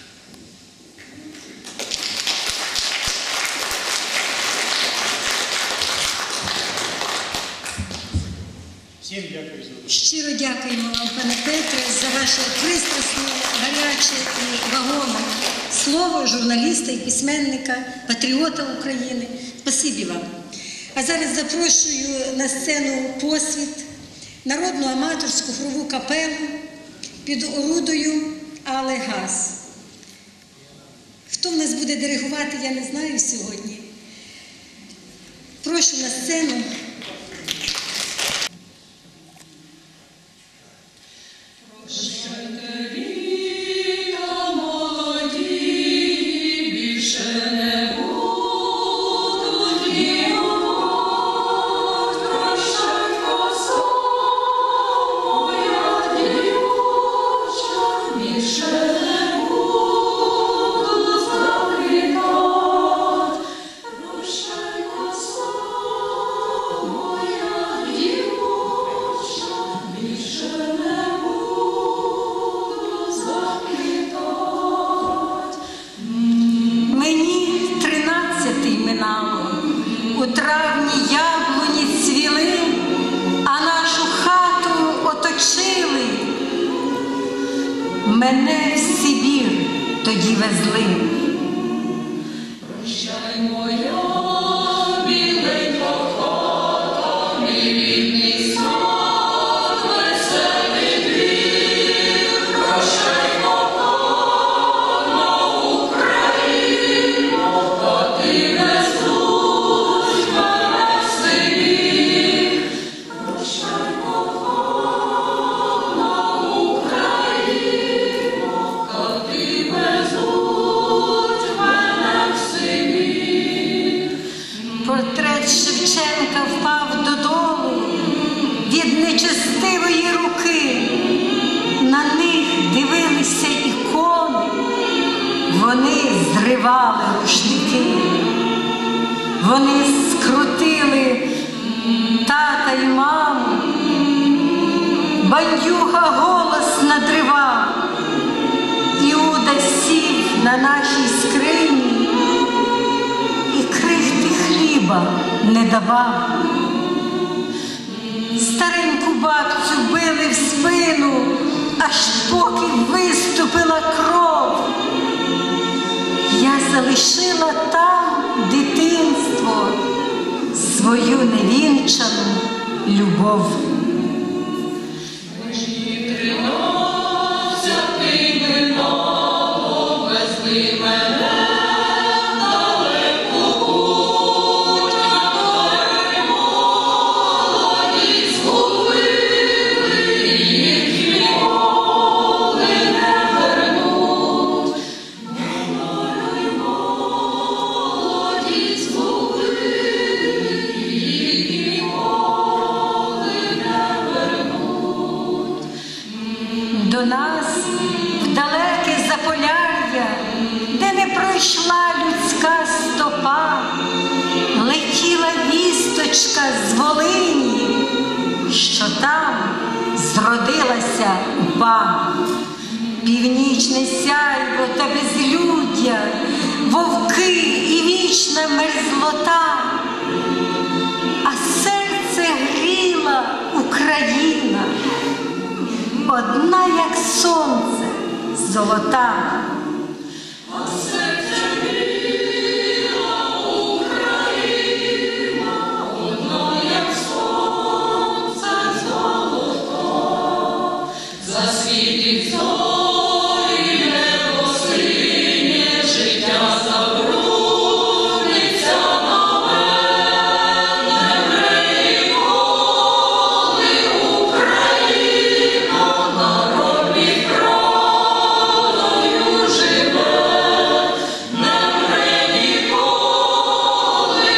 [SPEAKER 8] Всім дякую за увагу.
[SPEAKER 1] Щиро дякуємо вам, пане Петре, за ваше пристрасне, гаряче і вагоме слово журналіста і письменника, патріота України. Спасибі вам. А зараз запрошую на сцену «Посвіт» народну аматорську хорову капелу під орудою Алли Гас. Хто в нас буде диригувати, я не знаю сьогодні. Прошу на сцену.
[SPEAKER 9] Ruszaj,
[SPEAKER 1] мене в Сибір тоді везли.
[SPEAKER 9] Прощай, моя біленька хата, мій рідний сад, веселий двір. Прощай, кохана Україно, хати везуть мене в Сибір. Прощай, кохана Україно, хати везуть мене в Сибір.
[SPEAKER 1] Портрет Шевченка впав додолу від нечестивої руки. На них дивилися ікони, вони зривали рушники. Вони скрутили тата й маму, бандюга голос надривав. Іуда сів на нашій скрині і крихти хліба не давав. Стареньку бабцю били в спину, аж поки виступила кров. Я залишила там дитинство, свою невінчану любов.
[SPEAKER 9] Тринадцятий минало, везли мене в далеку путь, на гори молоді згубили, їх ніколи не вернуть. На гори молоді згубили, їх ніколи не вернуть.
[SPEAKER 1] До нас в далеке Заполяр'я, де не пройшла людська стопа, летіла вісточка з Волині, що там зродилася упа. Північне сяйво та безлюддя, вовки і вічна мерзлота, а серце гріла Україна, одна, як сонце, золота.
[SPEAKER 9] А серце гріла Україна, одна, як сонце золота. Засвітить зорі небо синє, життя забрудниться на мене. Вже ніколи Україна, народ мій кров'ю живе. Не вмре ніколи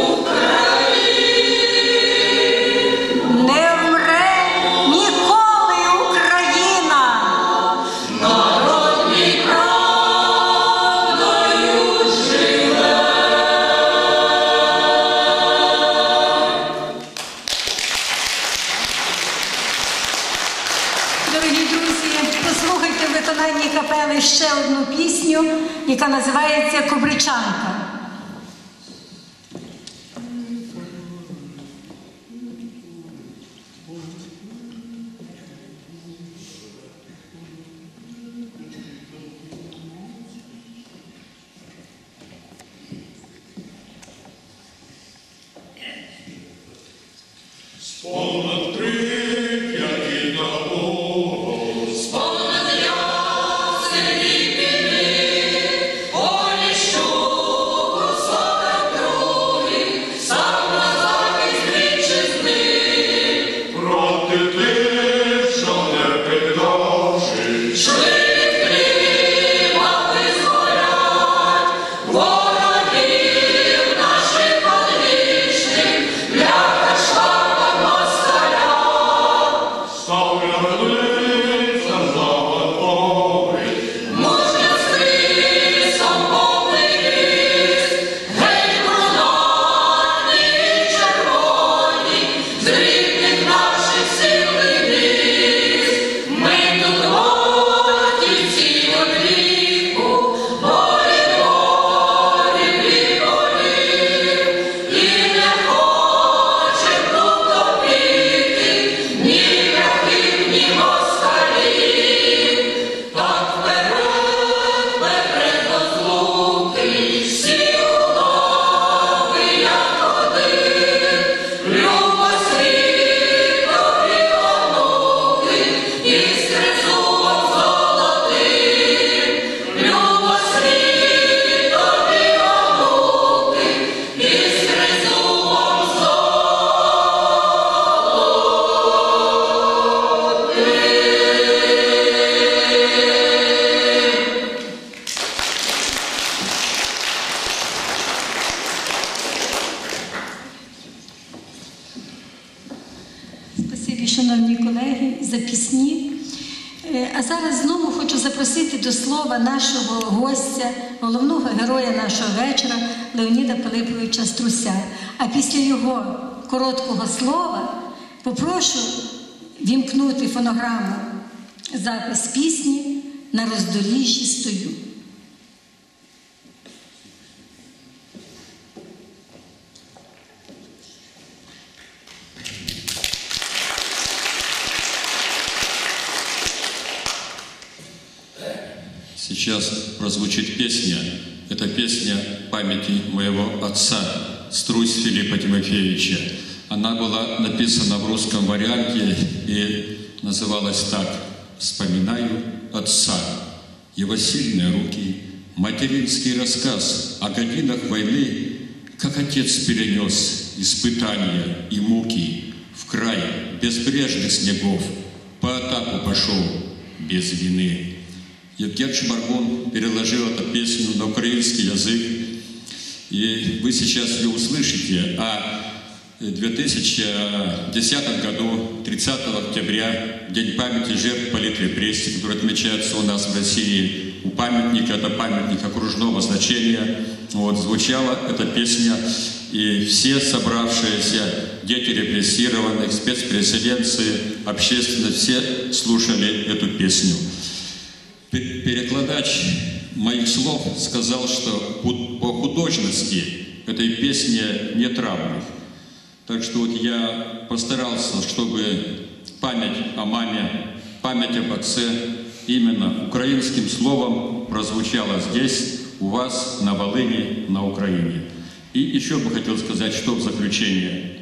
[SPEAKER 9] Україна.
[SPEAKER 1] Не вмре ніколи Україна!
[SPEAKER 9] Народ мій правдою живе.
[SPEAKER 1] Дорогі друзі, послухайте в виконанні капели ще одну пісню, яка називається «Кобричанка».
[SPEAKER 3] Понад Прип'яті на Богу,
[SPEAKER 9] Понад ясені піни, полі, що
[SPEAKER 1] колеги, за пісні. А зараз знову хочу запросити до слова нашого гостя, головного героя нашого вечора Леоніда Пилиповича Струся. А після його короткого слова попрошу вімкнути фонограму запис пісні «На роздоріжжі стою».
[SPEAKER 2] Сейчас прозвучит песня. Это песня памяти моего отца, Струсь Филиппа Тимофеевича. Она была написана в русском варианте и называлась так: «Вспоминаю отца, его сильные руки, материнский рассказ о годинах войны, как отец перенес испытания и муки в край безбрежных снегов, по этапу пошел без вины». Евген Шмаргун переложил эту песню на украинский язык, и вы сейчас ее услышите. А в две тысячи десятом году, тридцатого октября, День памяти жертв политрепрессий, который отмечается у нас в России, у памятника, это памятник окружного значения, вот, звучала эта песня, и все собравшиеся дети репрессированных, спецпереселенцы, общественность, все слушали эту песню. Перекладач моих слов сказал, что по художности этой песни нет равных. Так что вот я постарался, чтобы память о маме, память об отце именно украинским словом прозвучала здесь, у вас, на Волыни, на Украине. И еще бы хотел сказать, что в заключение.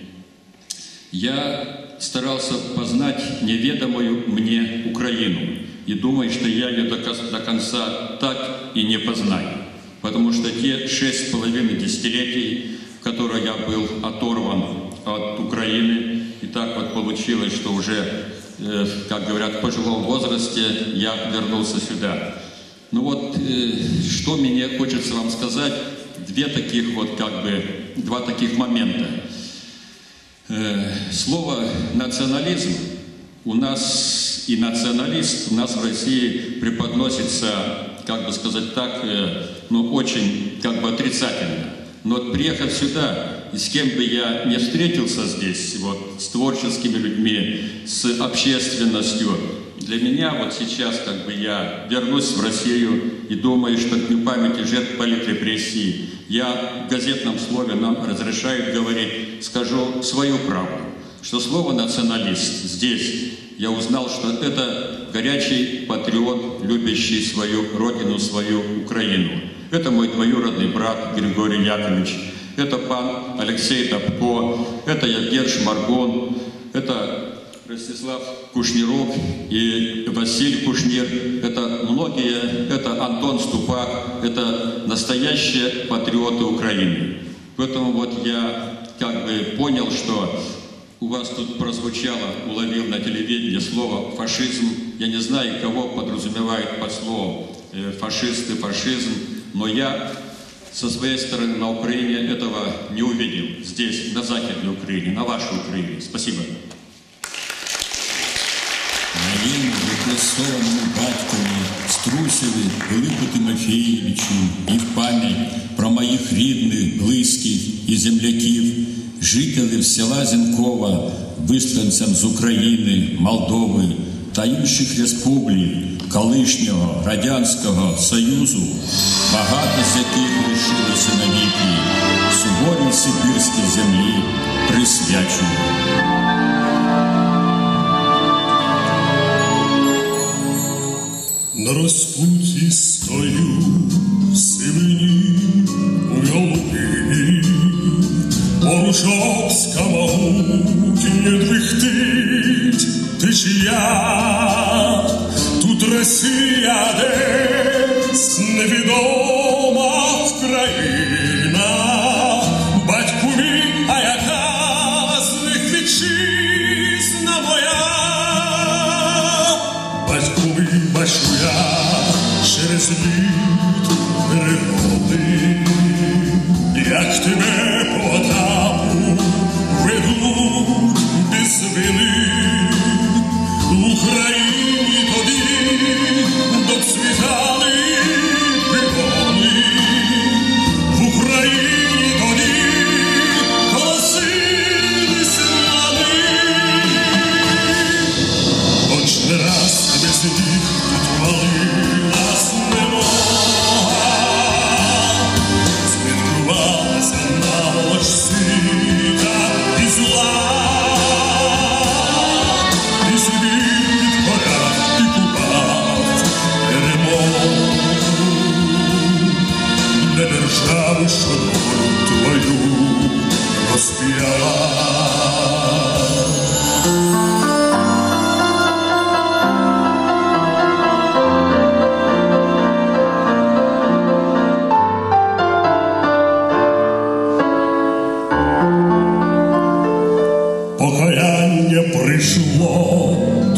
[SPEAKER 2] Я старался познать неведомую мне Украину. И думаю, что я ее до конца так и не познаю. Потому что те шесть с половиной десятилетий, в которые я был оторван от Украины, и так вот получилось, что уже, э, как говорят, в пожилом возрасте я вернулся сюда. Ну вот, э, что мне хочется вам сказать, две таких вот, как бы, два таких момента. Э, слово «национализм» у нас и националист у нас в России преподносится, как бы сказать так, ну, очень как бы отрицательно. Но вот приехав сюда, и с кем бы я не встретился здесь, вот, с творческими людьми, с общественностью, для меня вот сейчас как бы я вернусь в Россию и думаю, что к Дню памяти жертв политрепрессий я в газетном слове нам разрешают говорить, скажу свою правду, что слово «националист» здесь я узнал, что это горячий патриот, любящий свою родину, свою Украину. Это мой двоюродный брат Григорий Яковлевич, это пан Алексей Топко, это Евген Шмаргун, это Ростислав Кушниров и Василий Кушнир, это многие, это Антон Ступак, это настоящие патриоты Украины. Поэтому вот я как бы понял, что у вас тут прозвучало, уловил на телевидении слово «фашизм». Я не знаю, кого подразумевает под словом «фашисты», «фашизм», но я со своей стороны на Украине этого не увидел. Здесь, на Західній Україні, на вашей Украине. Спасибо.
[SPEAKER 10] Моєму репресованому батькові Струсеві Пилипу Тимофеєвичу і в пам'ять про моїх рідних, близьких і земляків, жителів села Зінкова, висланцям з України, Молдови та інших республік колишнього Радянського Союзу, багато з яких лишилося навіки, суворій сибірській землі присвячую.
[SPEAKER 3] На розпуті стою в сивині, у голубині, Порушовська могутнє двихтить течія, тут Росія десь невідома країна, батьку мій, а яка з них вітчизна моя, батьку мій, бачу я через лід перегоди, як тебе по Потапу ведуть без вини,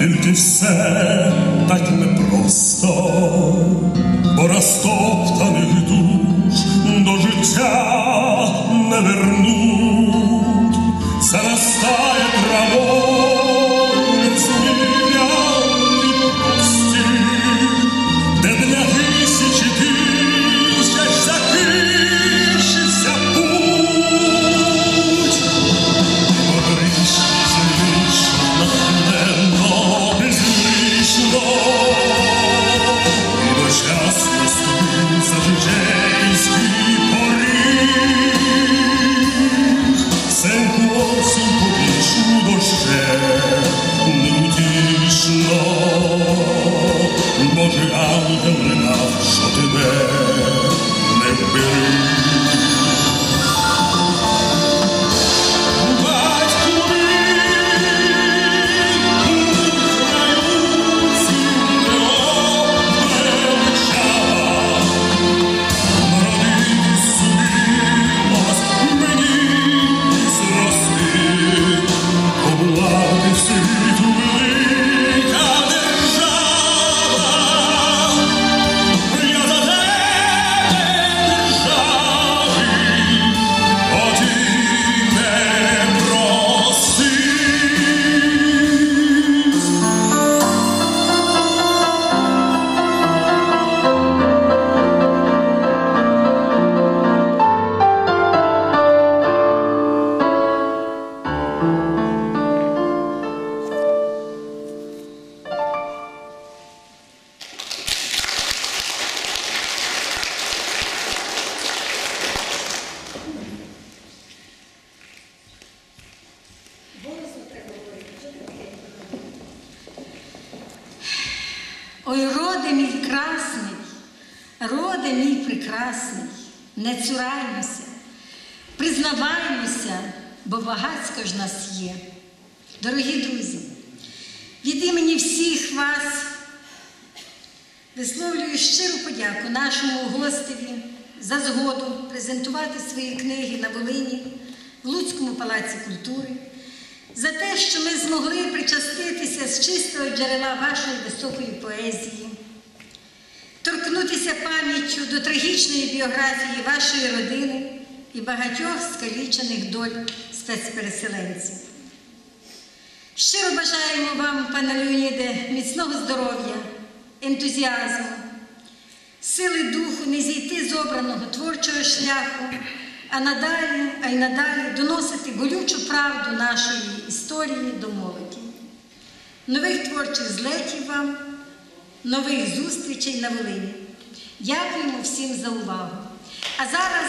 [SPEAKER 3] тільки все так непросто, бо розтоптаних душ до життя не вернуть, заростає травою незміряний простір, де для тисячі тисяч закінчився путь. Моричні звично, натхненно, безлично, і дочасно ступив за житейський поріг. Сеньку осінь повішу дощем неутішно, Божий ангел линав, що тебе не вберіг.
[SPEAKER 1] Ой, роде мій красний, роде мій прекрасний, не цураймося, признаваймося, бо багатсько ж нас є. Дорогі друзі, від імені всіх вас висловлюю щиру подяку нашому гостеві за згоду презентувати свої книги на Волині в Луцькому палаці культури, за те, що ми змогли причаститися з чистого джерела вашої високої поезії, торкнутися пам'яттю до трагічної біографії вашої родини і багатьох скалічених доль спецпереселенців. Щиро бажаємо вам, пане Леоніде, міцного здоров'я, ентузіазму, сили духу не зійти з обраного творчого шляху, а надалі, а й надалі доносити болючу правду нашої історії до молоді. Нових творчих злетів вам, нових зустрічей на Волині. Дякуємо всім за увагу. А зараз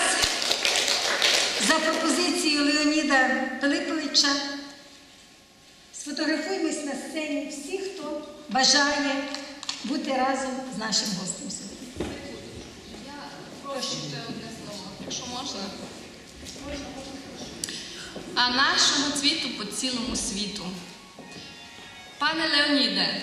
[SPEAKER 1] за пропозицією Леоніда Пилиповича сфотографуємось на сцені всі, хто бажає бути разом з нашим гостем сьогодні.
[SPEAKER 11] Я прошу ще одне слово, якщо можна. А нашого цвіту по цілому світу. Пане Леоніде,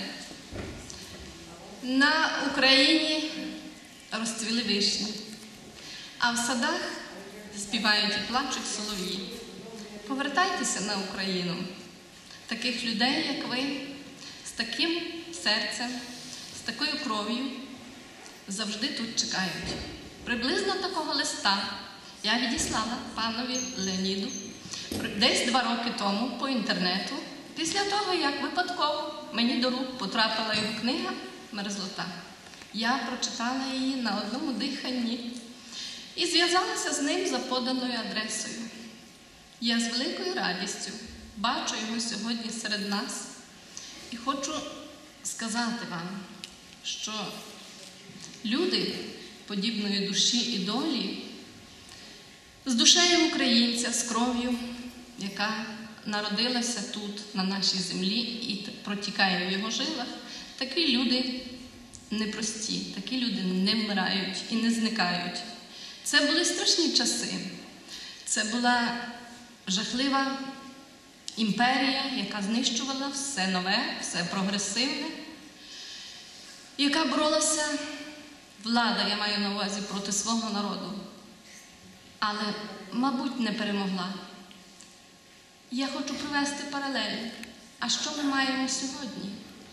[SPEAKER 11] на Україні розцвіли вишні, а в садах співають і плачуть солов'ї. Повертайтеся на Україну. Таких людей, як ви, з таким серцем, з такою кров'ю, завжди тут чекають. Приблизно такого листа я відіслала панові Леоніду десь два роки тому по інтернету, після того, як випадково мені до рук потрапила його книга «Мерзлота». Я прочитала її на одному диханні і зв'язалася з ним за поданою адресою. Я з великою радістю бачу його сьогодні серед нас і хочу сказати вам, що люди подібної душі і долі, з душею українця, з кров'ю, яка народилася тут, на нашій землі, і протікає в його жилах, такі люди непрості, такі люди не вмирають і не зникають. Це були страшні часи. Це була жахлива імперія, яка знищувала все нове, все прогресивне, яка боролася, влада, я маю на увазі, проти свого народу. Але, мабуть, не перемогла. Я хочу привести паралель. А що ми маємо сьогодні?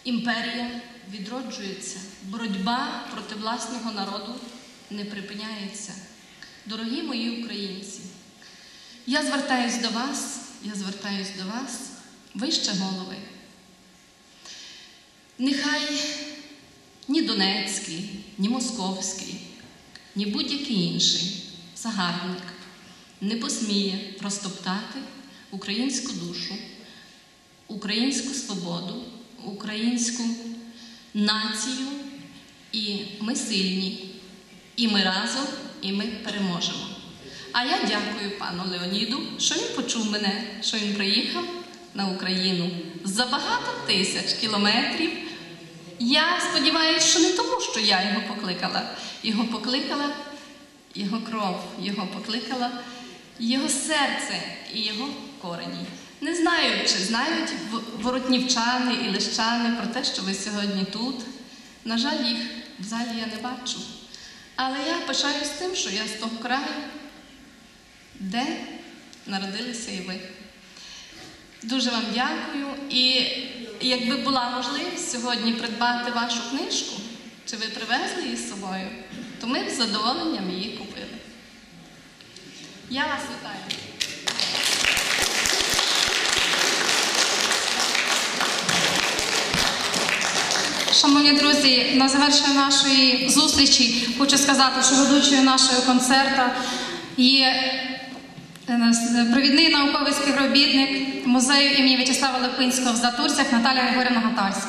[SPEAKER 11] Імперія відроджується, боротьба проти власного народу не припиняється. Дорогі мої українці, я звертаюсь до вас, я звертаюсь до вас, вище голови. Нехай ні Донецький, ні Московський, ні будь-який інший загарбник не посміє розтоптати українську душу, українську свободу, українську націю, і ми сильні, і ми разом, і ми переможемо. А я дякую пану Леоніду, що він почув мене, що він приїхав на Україну за багато тисяч кілометрів. Я сподіваюся, що не тому, що я його покликала. Його покликала його кров, його покликала його серце і його корені. Не знаю, чи знають воротнівчани і лищани про те, що ви сьогодні тут. На жаль, їх в залі я не бачу. Але я пишаюсь тим, що я з того краю, де народилися і ви. Дуже вам дякую. І якби була можливість сьогодні придбати вашу книжку, чи ви привезли її з собою, то ми б з задоволенням її купили. Я вас вітаю.
[SPEAKER 12] Шановні друзі, на завершення нашої зустрічі хочу сказати, що ведучою нашого концерту є провідний науковий співробітник музею імені В'ячеслава Липинського в Затурцях Наталія Григорівна Гатарська.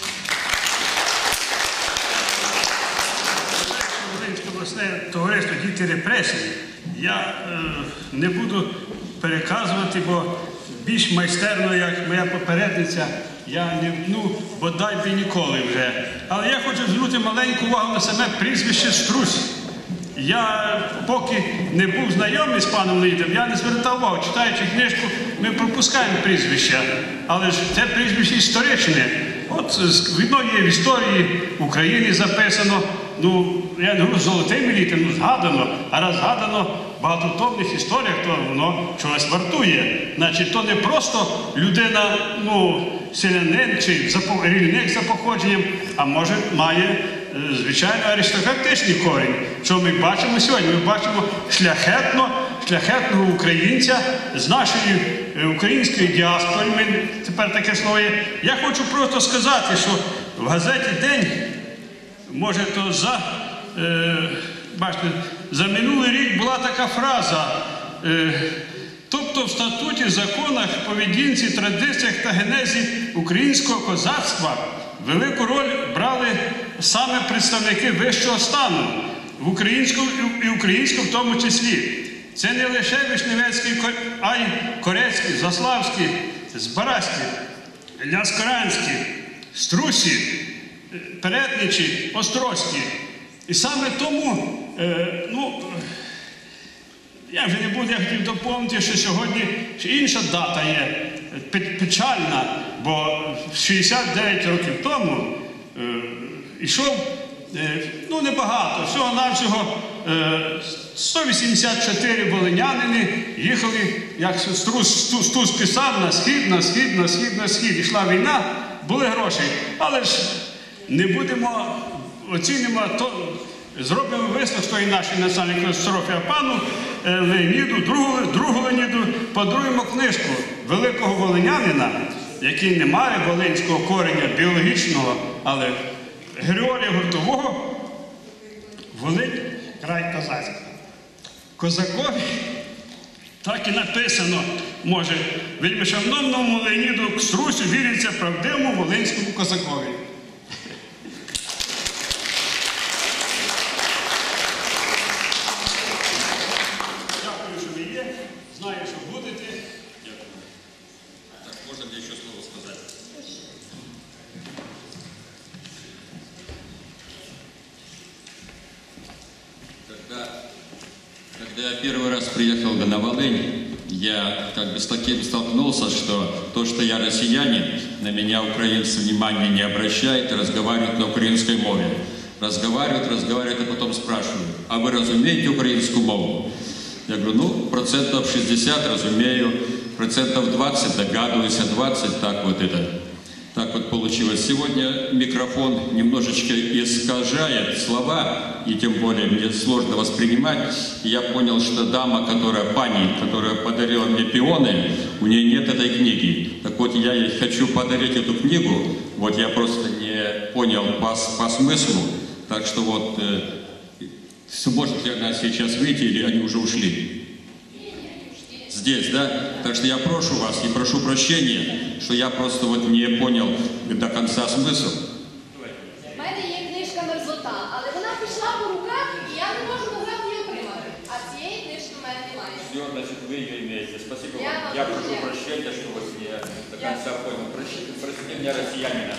[SPEAKER 13] Волинське обласне товариство «Діти репресії». Я е, не буду переказувати, бо більш майстерно, як моя попередниця, я не, ну, бодай би ніколи вже. Але я хочу звернути маленьку увагу на саме прізвище Струсь. Я поки не був знайомий з паном Леонідом, я не звертав увагу. Читаючи книжку, ми пропускаємо прізвища. Але ж це прізвище історичне. От видно є в історії України записано, ну, я не говорю золотими літерами, ну, згадано, а раз згадано в багатотомних історіях, то воно чогось вартує. Значить, то не просто людина, ну, селянин чи рільник за походженням, а може має, звичайно, аристократичний корінь. Що ми бачимо сьогодні? Ми бачимо шляхетно, шляхетного українця з нашої української діаспори. Ми, тепер таке слово є. Я хочу просто сказати, що в газеті «День», може, то за, е, бачите, за минулий рік була така фраза, е, тобто в статуті, законах, поведінці, традиціях та генезі українського козацтва велику роль брали саме представники вищого стану, в українському і українському в тому числі. Це не лише Вишневецький, а й Корецький, Заславський, Збаразький, Ляскоранський, Струсі, Перетничі, Острозькі. І саме тому, е, ну, я вже не буду, я хотів доповнити, що сьогодні ще інша дата є, печальна, бо шістдесят дев'ять років тому е, йшов, е, ну, небагато, всього-навсього е, сто вісімдесят чотири волинянини їхали, як Струс, Стус писав, на схід, на схід, на схід, на схід. Ішла війна, були гроші, але ж не будемо, оцінимо, то зробимо висновок з тої нашої національної катастрофи. А пану Леоніду, другу, другу Леоніду, подаруємо книжку великого волинянина, який не має волинського кореня біологічного, але Григорія Гуртового, Волинь, край козацький. Козакові так і написано, може, вельмишановному Леоніду Струсю віриться правдивому волинському козакові. Дякую, що ви є. Знаю, що будете. Дякую.
[SPEAKER 2] Так, можна мені ще слово сказати? Когда, когда я первый раз приехал на Волынь, я как бы с таким столкнулся, что то, что я россиянин, на меня украинцы внимания не обращают и разговаривают на украинской мове. Разговаривают, разговаривают, а потом спрашивают, а вы разумеете украинскую мову? Я говорю, ну, процентов шестьдесят разумею, процентов двадцать догадываюсь, а двадцать так вот это. Так вот получилось. Сегодня микрофон немножечко искажает слова, и тем более мне сложно воспринимать. Я понял, что дама, которая, пани, которая подарила мне пионы, у нее нет этой книги. Так вот, я ей хочу подарить эту книгу, вот я просто не понял по, по смыслу, так что вот, э, сможет ли она сейчас выйти, или они уже ушли? Здесь, да? Так что я прошу вас и прошу прощения, що я просто вот не понял до конца смысл.
[SPEAKER 12] У мене є книжка «Мерзота», але вона пішла по руках, і я не можу назад її отримати. А цієї книжки в мене немає.
[SPEAKER 2] Все, значит, вы ее имеете. Спасибо
[SPEAKER 12] Я
[SPEAKER 2] вам.
[SPEAKER 12] вам
[SPEAKER 2] Я
[SPEAKER 12] дуже
[SPEAKER 2] прошу
[SPEAKER 12] дякую.
[SPEAKER 2] прощения, что вас не до конца понял. Простите, простите меня, россиянина.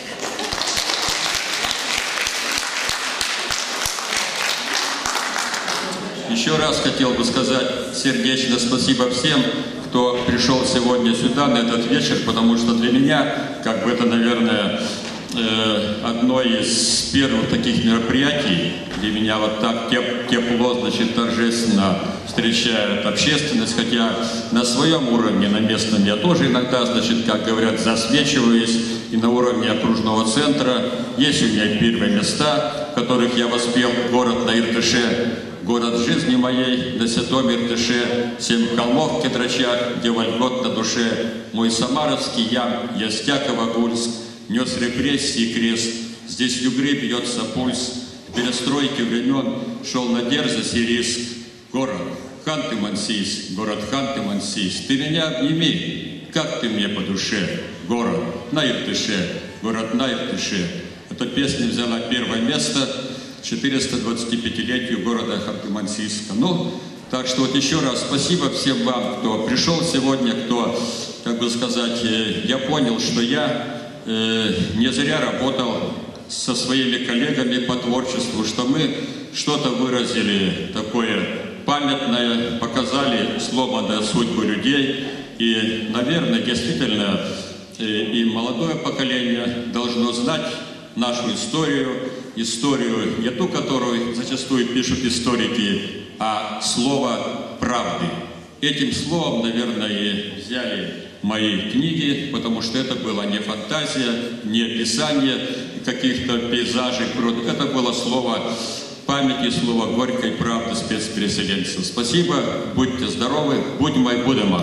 [SPEAKER 2] Еще раз хотел бы сказать сердечно спасибо всем, кто пришел сегодня сюда, на этот вечер, потому что для меня, как бы это, наверное, э, одно из первых таких мероприятий, где меня вот так теп- тепло, значит, торжественно встречает общественность, хотя на своем уровне, на местном я тоже иногда, значит, как говорят, засвечиваюсь, и на уровне окружного центра. Есть у меня первые места, в которых я воспел город на Иртыше, город жизни моей, на святом Иртыше, семь холмов в Кедрачах, где вольгот на душе. Мой самаровский ям, Ястякова Гульск, нес репрессии крест. Здесь югры бьется пульс. В перестройке времен шел на дерзость и риск. Город Ханты-Мансийск, город Ханты-Мансийск, ты меня обними, как ты мне по душе. Город на Иртыше, город на Иртыше. Эта песня взяла первое место четыреста двадцатипятилетию города Ханты-Мансийска. Ну, так что вот еще раз спасибо всем вам, кто пришел сегодня, кто, как бы сказать, э, я понял, что я э, не зря работал со своими коллегами по творчеству, что мы что-то выразили такое памятное, показали сломанную судьбу людей. И, наверное, действительно, э, и молодое поколение должно знать нашу историю, историю не ту, которую зачастую пишут историки, а слово правды. Этим словом, наверное, и взяли мои книги, потому что это была не фантазия, не описание каких-то пейзажей, это было слово памяти, слово горькой правды спецпереселенцев. Спасибо, будьте здоровы, будьмо и будемо.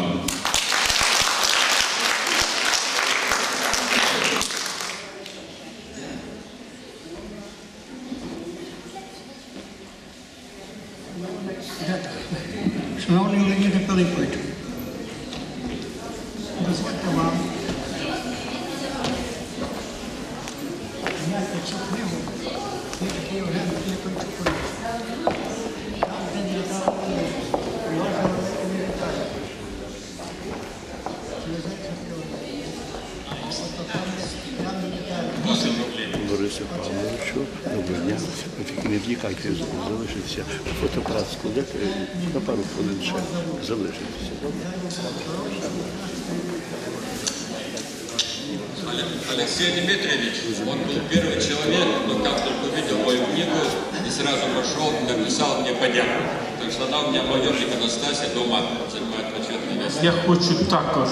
[SPEAKER 5] Шановний Леоніде Пилиповичу, дозвольте вам зняти цю книгу від Євгена Пилиповича. Там, де не дав його великими вітання.
[SPEAKER 6] Борису Павловичу, доброго дня. Тільки не втікайте, залишиться. Фотоапарат складете, на пару хвилин ще залишитися.
[SPEAKER 2] Алексей Дмитриевич, он был первый человек, но как только увидел мою книгу и сразу пошел и написал мне подяку. Так что она у меня в моем иконостасе дома занимает почетное место.
[SPEAKER 13] Я хочу також.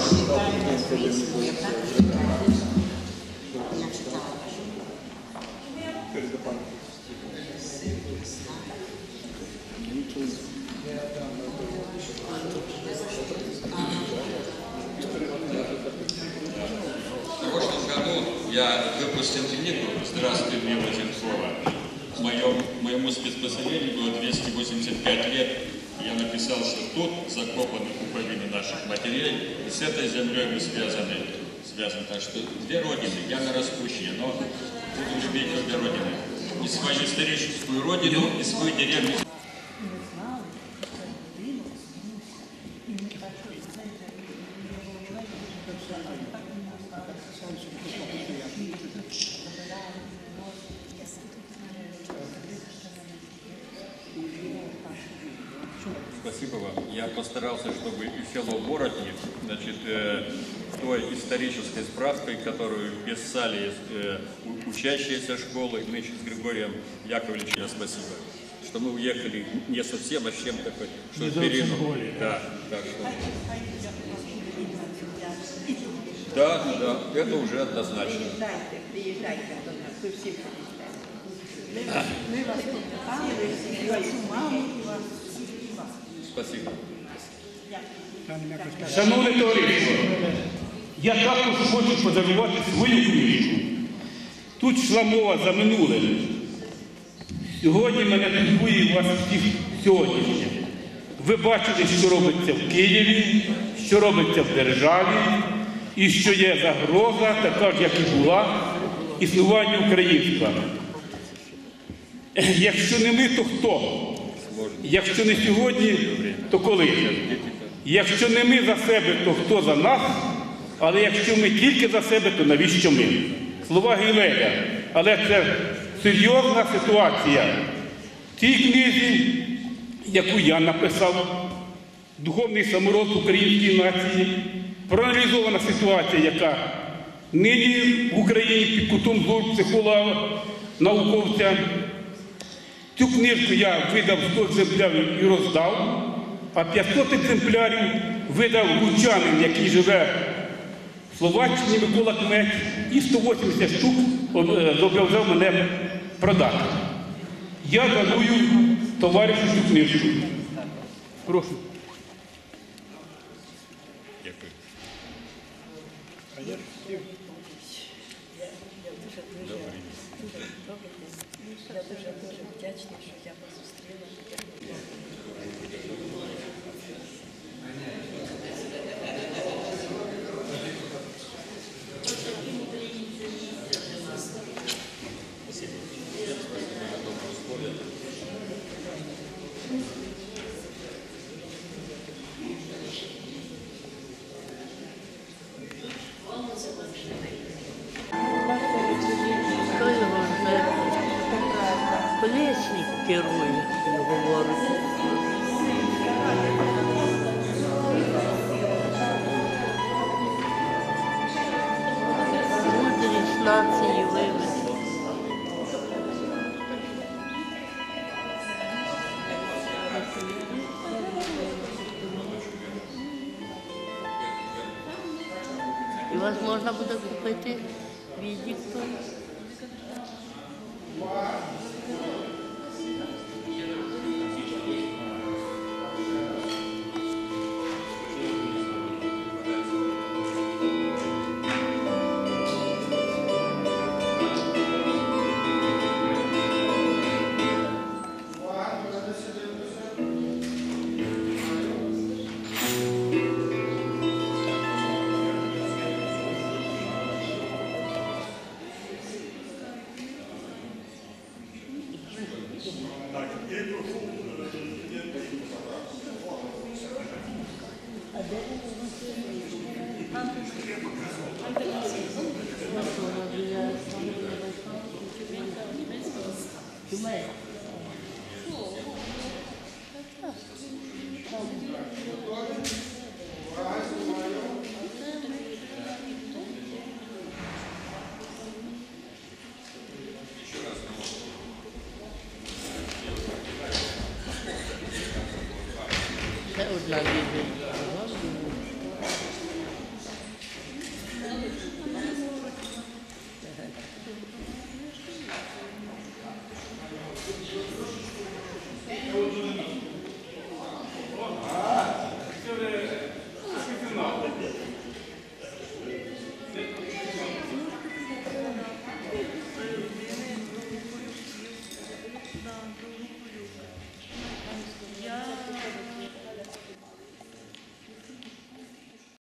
[SPEAKER 2] В прошлом году я выпустил книгу «Здравствуй, милая Зенцова». Моему, моему спецпоселению было двести восемьдесят пять лет. Я написал, что тут закопаны пуповины наших матерей, и с этой землей мы связаны. связаны. Так что две родины, я на распущение, но буду любить обе родины. И свою историческую родину, и свою деревню. Спасибо вам. Я постарался, чтобы и село Воротник, значит, э, той исторической справкой, которую писали э, учащиеся школы, мы с Григорием Яковлевичем, спасибо, что мы уехали не совсем, а с чем-то, что впереди. Да, так что. Да, да, это уже однозначно.
[SPEAKER 7] Приїжджайте, приїжджайте до нас, ви всі приїжджаєте. Ми вас пам'ятаємо, і вашу маму, і вас.
[SPEAKER 2] Спасибо.
[SPEAKER 14] Шановне товариство, я також хочу подарувати свою книжку. Тут йшла мова за минуле. Сьогодні мене турбує вас всіх сьогоднішнє. Ви бачили, що робиться в Києві, що робиться в державі, і що є загроза, така ж, як і була, існуванню українства. Якщо не ми, то хто? Якщо не сьогодні, то коли? Якщо не ми за себе, то хто за нас? Але якщо ми тільки за себе, то навіщо ми? Слова Гілеля. Але це серйозна ситуація. В цій книзі, яку я написав, «Духовний самород української нації», проаналізована ситуація, яка нині в Україні під кутом зору психолога, науковця. Цю книжку я видав сто екземплярів і роздав, а п'ятсот екземплярів видав лучанин, який живе в Словаччині, Микола Кмець, і сто вісімдесят штук зобов'язав мене продати. Я дарую товаришу цю книжку. Прошу.
[SPEAKER 2] Дякую.
[SPEAKER 15] Я дуже дуже вдячна, що я вас зустріла.
[SPEAKER 16] Колесник керує, говорить. Мудрість нації вивез. І вас можна буде купити віддіктом. Це одна відповідь.
[SPEAKER 14] Thank you.